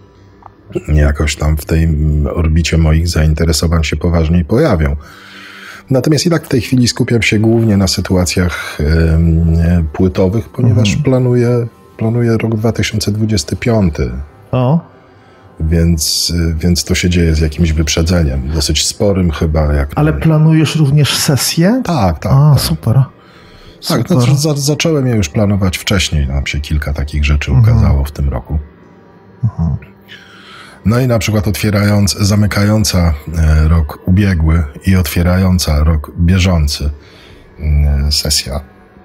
[SPEAKER 4] jakoś tam w tej orbicie moich zainteresowań się poważniej pojawią. Natomiast i tak w tej chwili skupiam się głównie na sytuacjach e, płytowych, ponieważ mhm. planuję, planuję rok dwa tysiące dwudziesty piąty.
[SPEAKER 3] O.
[SPEAKER 4] Więc, więc to się dzieje z jakimś wyprzedzeniem, dosyć sporym chyba. Jak
[SPEAKER 3] Ale to... planujesz również sesję?
[SPEAKER 4] Tak, tak.
[SPEAKER 3] A,
[SPEAKER 4] tak.
[SPEAKER 3] super.
[SPEAKER 4] Tak, no, za, zacząłem je już planować wcześniej. Nam się kilka takich rzeczy mhm. ukazało w tym roku. Mhm. No i na przykład otwierając, zamykająca rok ubiegły i otwierająca rok bieżący sesja,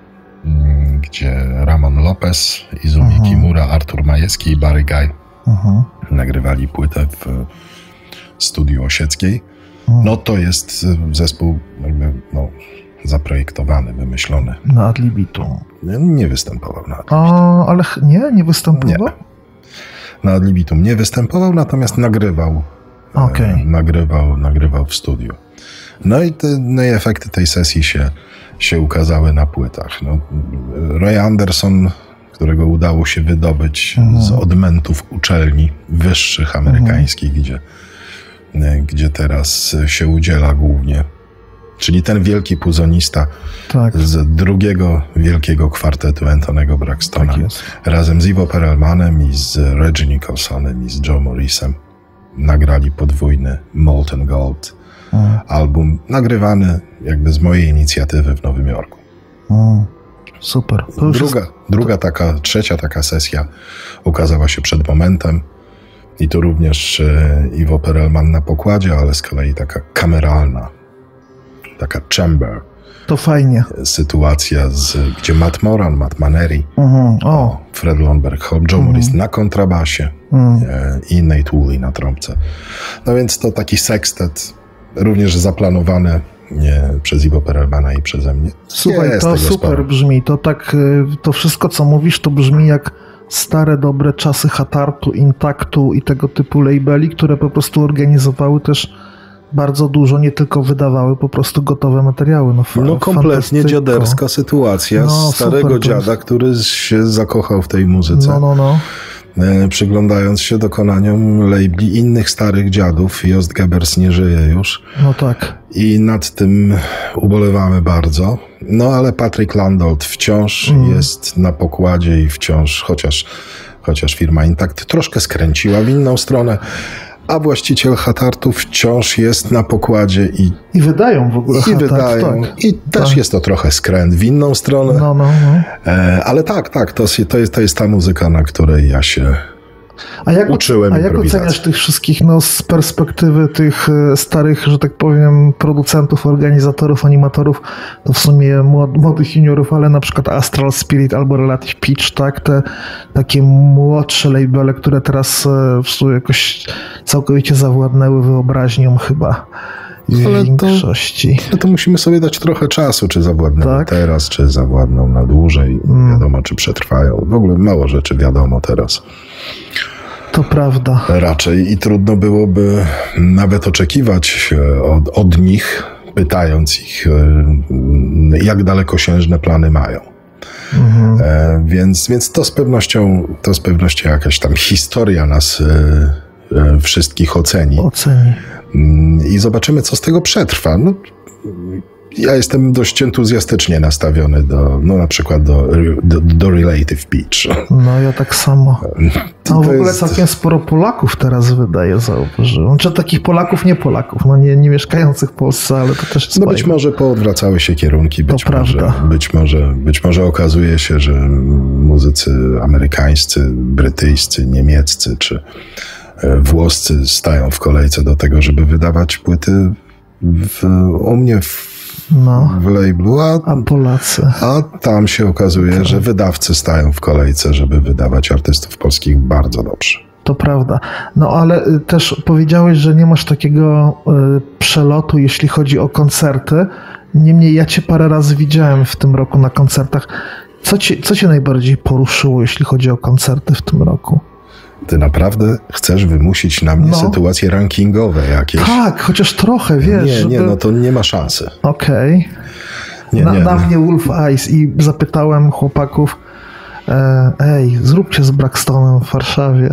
[SPEAKER 4] gdzie Ramon Lopez, Izumi uh-huh. Kimura, Artur Majewski i Barry Guy uh-huh. nagrywali płytę w studiu Osieckiej. Uh-huh. No to jest zespół jakby, no, zaprojektowany, wymyślony.
[SPEAKER 3] Na ad libitum.
[SPEAKER 4] Nie, nie występował na ad libitum.
[SPEAKER 3] A, ale nie? Nie występował?
[SPEAKER 4] Nie. Na ad libitum nie występował, natomiast nagrywał,
[SPEAKER 3] okay.
[SPEAKER 4] e, nagrywał, nagrywał w studiu. No i, te, no i efekty tej sesji się, się ukazały na płytach. No, Roy Anderson, którego udało się wydobyć mhm. z odmentów uczelni wyższych amerykańskich, mhm. gdzie, e, gdzie teraz się udziela głównie. Czyli ten wielki puzonista tak. z drugiego wielkiego kwartetu Antonego Braxtona. Tak razem z Ivo Perelmanem i z Reggie Nicholsonem i z Joe Morrisem nagrali podwójny Molten Gold. Mm. Album nagrywany jakby z mojej inicjatywy w Nowym Jorku.
[SPEAKER 3] Mm. Super.
[SPEAKER 4] Druga, jest... druga taka, trzecia taka sesja ukazała się przed momentem. I tu również Ivo Perelman na pokładzie, ale z kolei taka kameralna. Taka chamber.
[SPEAKER 3] To fajnie.
[SPEAKER 4] Sytuacja, z, gdzie Matt Moran, Matt Maneri,
[SPEAKER 3] uh-huh. oh.
[SPEAKER 4] Fred Lundberg, Joe uh-huh. Morris na kontrabasie uh-huh. e, i Nate Woolley na trąbce. No więc to taki sekstet również zaplanowane nie, przez Iwo Perelmana i przeze mnie.
[SPEAKER 3] Słuchaj,
[SPEAKER 4] Jest
[SPEAKER 3] to
[SPEAKER 4] tego
[SPEAKER 3] super
[SPEAKER 4] sporo.
[SPEAKER 3] brzmi. To tak, to wszystko, co mówisz, to brzmi jak stare, dobre czasy Hatartu, Intaktu i tego typu labeli, które po prostu organizowały też bardzo dużo, nie tylko wydawały po prostu gotowe materiały. No, fa-
[SPEAKER 4] No kompletnie dziaderska sytuacja
[SPEAKER 3] No,
[SPEAKER 4] starego
[SPEAKER 3] super, to
[SPEAKER 4] dziada,
[SPEAKER 3] jest-
[SPEAKER 4] który się zakochał w tej muzyce.
[SPEAKER 3] No, no, no.
[SPEAKER 4] E, Przyglądając się dokonaniom labeli innych starych dziadów. Jost Gebers nie żyje już.
[SPEAKER 3] No tak.
[SPEAKER 4] I nad tym ubolewamy bardzo. No ale Patrick Landolt wciąż
[SPEAKER 3] Mm.
[SPEAKER 4] jest na pokładzie i wciąż, chociaż, chociaż firma Intakt troszkę skręciła w inną stronę, a właściciel Hatartu wciąż jest na pokładzie i,
[SPEAKER 3] I wydają w ogóle
[SPEAKER 4] i
[SPEAKER 3] Hatart,
[SPEAKER 4] wydają.
[SPEAKER 3] tak.
[SPEAKER 4] I też
[SPEAKER 3] Tak.
[SPEAKER 4] jest to trochę skręt w inną stronę.
[SPEAKER 3] No, no, no.
[SPEAKER 4] E, ale tak, tak, to, to, jest, to jest ta muzyka, na której ja się
[SPEAKER 3] A jak,
[SPEAKER 4] uczyłem
[SPEAKER 3] a jak
[SPEAKER 4] improwizacji.
[SPEAKER 3] oceniasz tych wszystkich, no z perspektywy tych e, starych, że tak powiem, producentów, organizatorów, animatorów, to w sumie młod, młodych juniorów, ale na przykład Astral Spirit albo Relative Pitch, tak, te takie młodsze labele, które teraz e, w sumie jakoś całkowicie zawładnęły wyobraźnią chyba w
[SPEAKER 4] Ale to-
[SPEAKER 3] większości.
[SPEAKER 4] No to musimy sobie dać trochę czasu, czy zawładną
[SPEAKER 3] Tak.
[SPEAKER 4] teraz, czy zawładną na dłużej.
[SPEAKER 3] Mm.
[SPEAKER 4] Wiadomo, czy przetrwają. W ogóle mało rzeczy wiadomo teraz.
[SPEAKER 3] To prawda.
[SPEAKER 4] Raczej i trudno byłoby nawet oczekiwać e, od, od nich, pytając ich, e, jak dalekosiężne plany mają.
[SPEAKER 3] Mhm.
[SPEAKER 4] E, więc, więc to z pewnością, to z pewnością jakaś tam historia nas e, e, wszystkich oceni.
[SPEAKER 3] Oceni.
[SPEAKER 4] Mm, I zobaczymy, co z tego przetrwa. No, ja jestem dość entuzjastycznie nastawiony do, no na przykład do, do, do Relative Pitch.
[SPEAKER 3] No ja tak samo.
[SPEAKER 4] To
[SPEAKER 3] No w ogóle
[SPEAKER 4] jest-
[SPEAKER 3] całkiem sporo Polaków teraz wydaje, zauważyłem. Czy takich Polaków, nie Polaków, no nie, nie mieszkających w Polsce, ale to też jest
[SPEAKER 4] No być
[SPEAKER 3] fajne.
[SPEAKER 4] może poodwracały się kierunki, być
[SPEAKER 3] To
[SPEAKER 4] może,
[SPEAKER 3] prawda.
[SPEAKER 4] być może, być może okazuje się, że muzycy amerykańscy, brytyjscy, niemieccy czy e, włoscy stają w kolejce do tego, żeby wydawać płyty w, u mnie w,
[SPEAKER 3] No,
[SPEAKER 4] w labelu, a,
[SPEAKER 3] a Polacy.
[SPEAKER 4] a tam się okazuje, że wydawcy stają w kolejce, żeby wydawać artystów polskich bardzo dobrze.
[SPEAKER 3] To prawda. No ale y, też powiedziałeś, że nie masz takiego y, przelotu, jeśli chodzi o koncerty. Niemniej ja cię parę razy widziałem w tym roku na koncertach. Co cię, co cię najbardziej poruszyło, jeśli chodzi o koncerty w tym roku?
[SPEAKER 4] Ty naprawdę chcesz wymusić na mnie
[SPEAKER 3] No.
[SPEAKER 4] sytuacje rankingowe jakieś?
[SPEAKER 3] Tak, chociaż trochę, wiesz.
[SPEAKER 4] Nie, nie,
[SPEAKER 3] żeby-
[SPEAKER 4] no to nie ma szansy.
[SPEAKER 3] Okej.
[SPEAKER 4] Nie,
[SPEAKER 3] Na,
[SPEAKER 4] nie.
[SPEAKER 3] na mnie Wolf Eyes i zapytałem chłopaków, e, ej, zróbcie z Braxtonem w Warszawie.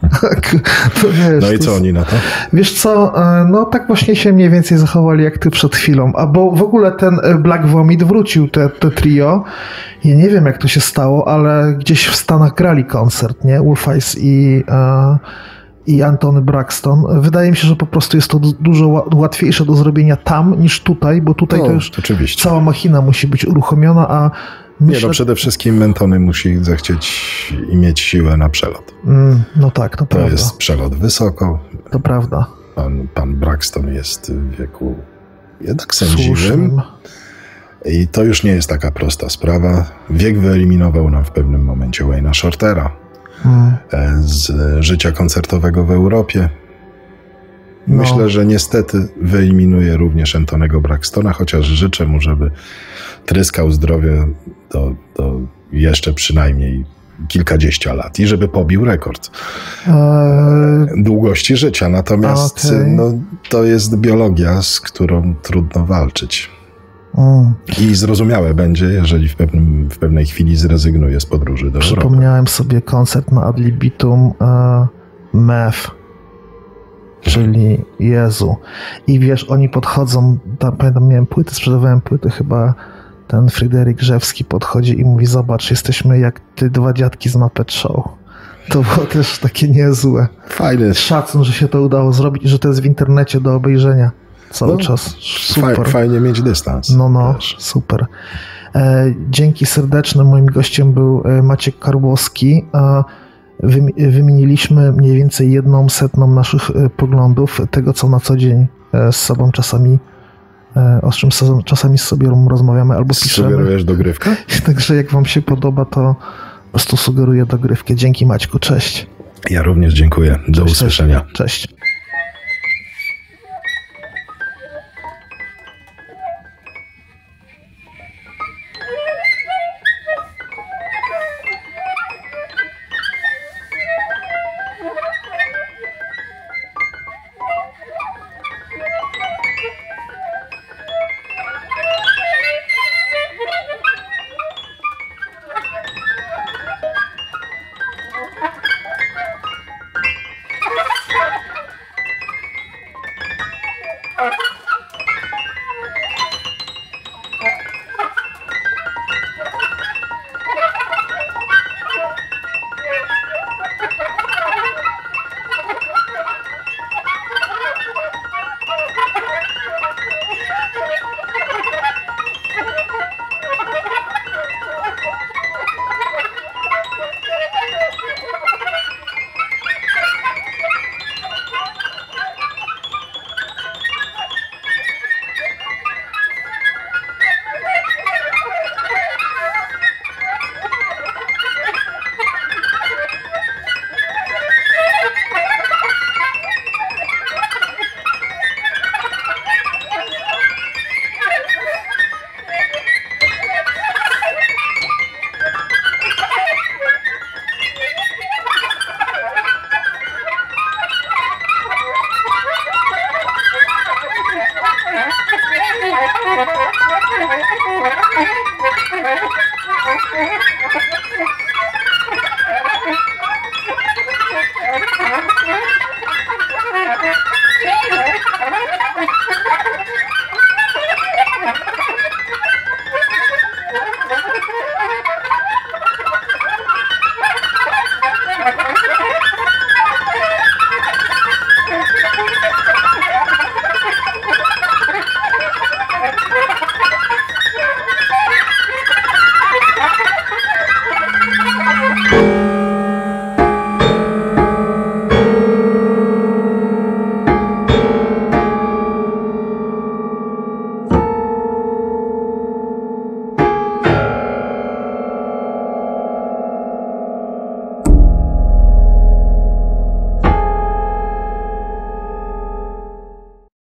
[SPEAKER 3] To wiesz,
[SPEAKER 4] No i
[SPEAKER 3] to
[SPEAKER 4] co
[SPEAKER 3] jest-
[SPEAKER 4] oni na to?
[SPEAKER 3] Wiesz co, e, no tak właśnie się mniej więcej zachowali jak ty przed chwilą, a bo w ogóle ten e, Black Vomit wrócił, te, te trio. Ja nie wiem jak to się stało, ale gdzieś w Stanach grali koncert, nie? Wolf Eyes i... E, i Antony Braxton. Wydaje mi się, że po prostu jest to du- dużo ła- łatwiejsze do zrobienia tam niż tutaj, bo tutaj
[SPEAKER 4] No,
[SPEAKER 3] to już
[SPEAKER 4] oczywiście.
[SPEAKER 3] cała machina musi być uruchomiona, a
[SPEAKER 4] Nie,
[SPEAKER 3] myślę...
[SPEAKER 4] no przede wszystkim Mentony musi zechcieć i mieć siłę na przelot.
[SPEAKER 3] Mm, no tak, to,
[SPEAKER 4] To
[SPEAKER 3] prawda.
[SPEAKER 4] jest przelot wysoko.
[SPEAKER 3] To prawda.
[SPEAKER 4] Pan, pan Braxton jest w wieku jednak sędziwym.
[SPEAKER 3] Słusznym.
[SPEAKER 4] I to już nie jest taka prosta sprawa. Wiek wyeliminował nam w pewnym momencie Wayne'a Shortera
[SPEAKER 3] Mm,
[SPEAKER 4] e, z życia koncertowego w Europie.
[SPEAKER 3] no.
[SPEAKER 4] Myślę, że niestety wyeliminuje również Antonego Braxtona, chociaż życzę mu, żeby tryskał zdrowie do, do jeszcze przynajmniej kilkadziesiąt lat i żeby pobił rekord
[SPEAKER 3] Eee,
[SPEAKER 4] długości życia. Natomiast
[SPEAKER 3] Okej.
[SPEAKER 4] no, to jest biologia, z którą trudno walczyć.
[SPEAKER 3] mm.
[SPEAKER 4] I zrozumiałe będzie, jeżeli w, pewnym, w pewnej chwili zrezygnuje z podróży do Europy.
[SPEAKER 3] Przypomniałem sobie koncert na Ad Libitum e, Meth, czyli Jezu. I wiesz, oni podchodzą, tam, pamiętam, miałem płyty, sprzedawałem płyty, chyba ten Fryderyk Grzewski podchodzi i mówi, zobacz, jesteśmy jak ty dwa dziadki z Muppet Show. To było też takie niezłe.
[SPEAKER 4] Fajny,
[SPEAKER 3] Szacun, że się to udało zrobić i że to jest w internecie do obejrzenia cały
[SPEAKER 4] No,
[SPEAKER 3] czas.
[SPEAKER 4] faj,
[SPEAKER 3] Super.
[SPEAKER 4] fajnie mieć dystans.
[SPEAKER 3] No, no,
[SPEAKER 4] też.
[SPEAKER 3] super. E, dzięki serdeczne. Moim gościem był e, Maciek Karłowski. E, wymi- wymieniliśmy mniej więcej jedną setną naszych e, poglądów, tego co na co dzień e, z sobą czasami, e, o czym so, czasami z sobą rozmawiamy albo piszemy.
[SPEAKER 4] Sugerujesz dogrywkę?
[SPEAKER 3] Także jak wam się podoba, to po prostu sugeruję dogrywkę. Dzięki Maćku, cześć.
[SPEAKER 4] Ja również dziękuję. Do
[SPEAKER 3] Cześć,
[SPEAKER 4] usłyszenia.
[SPEAKER 3] Cześć.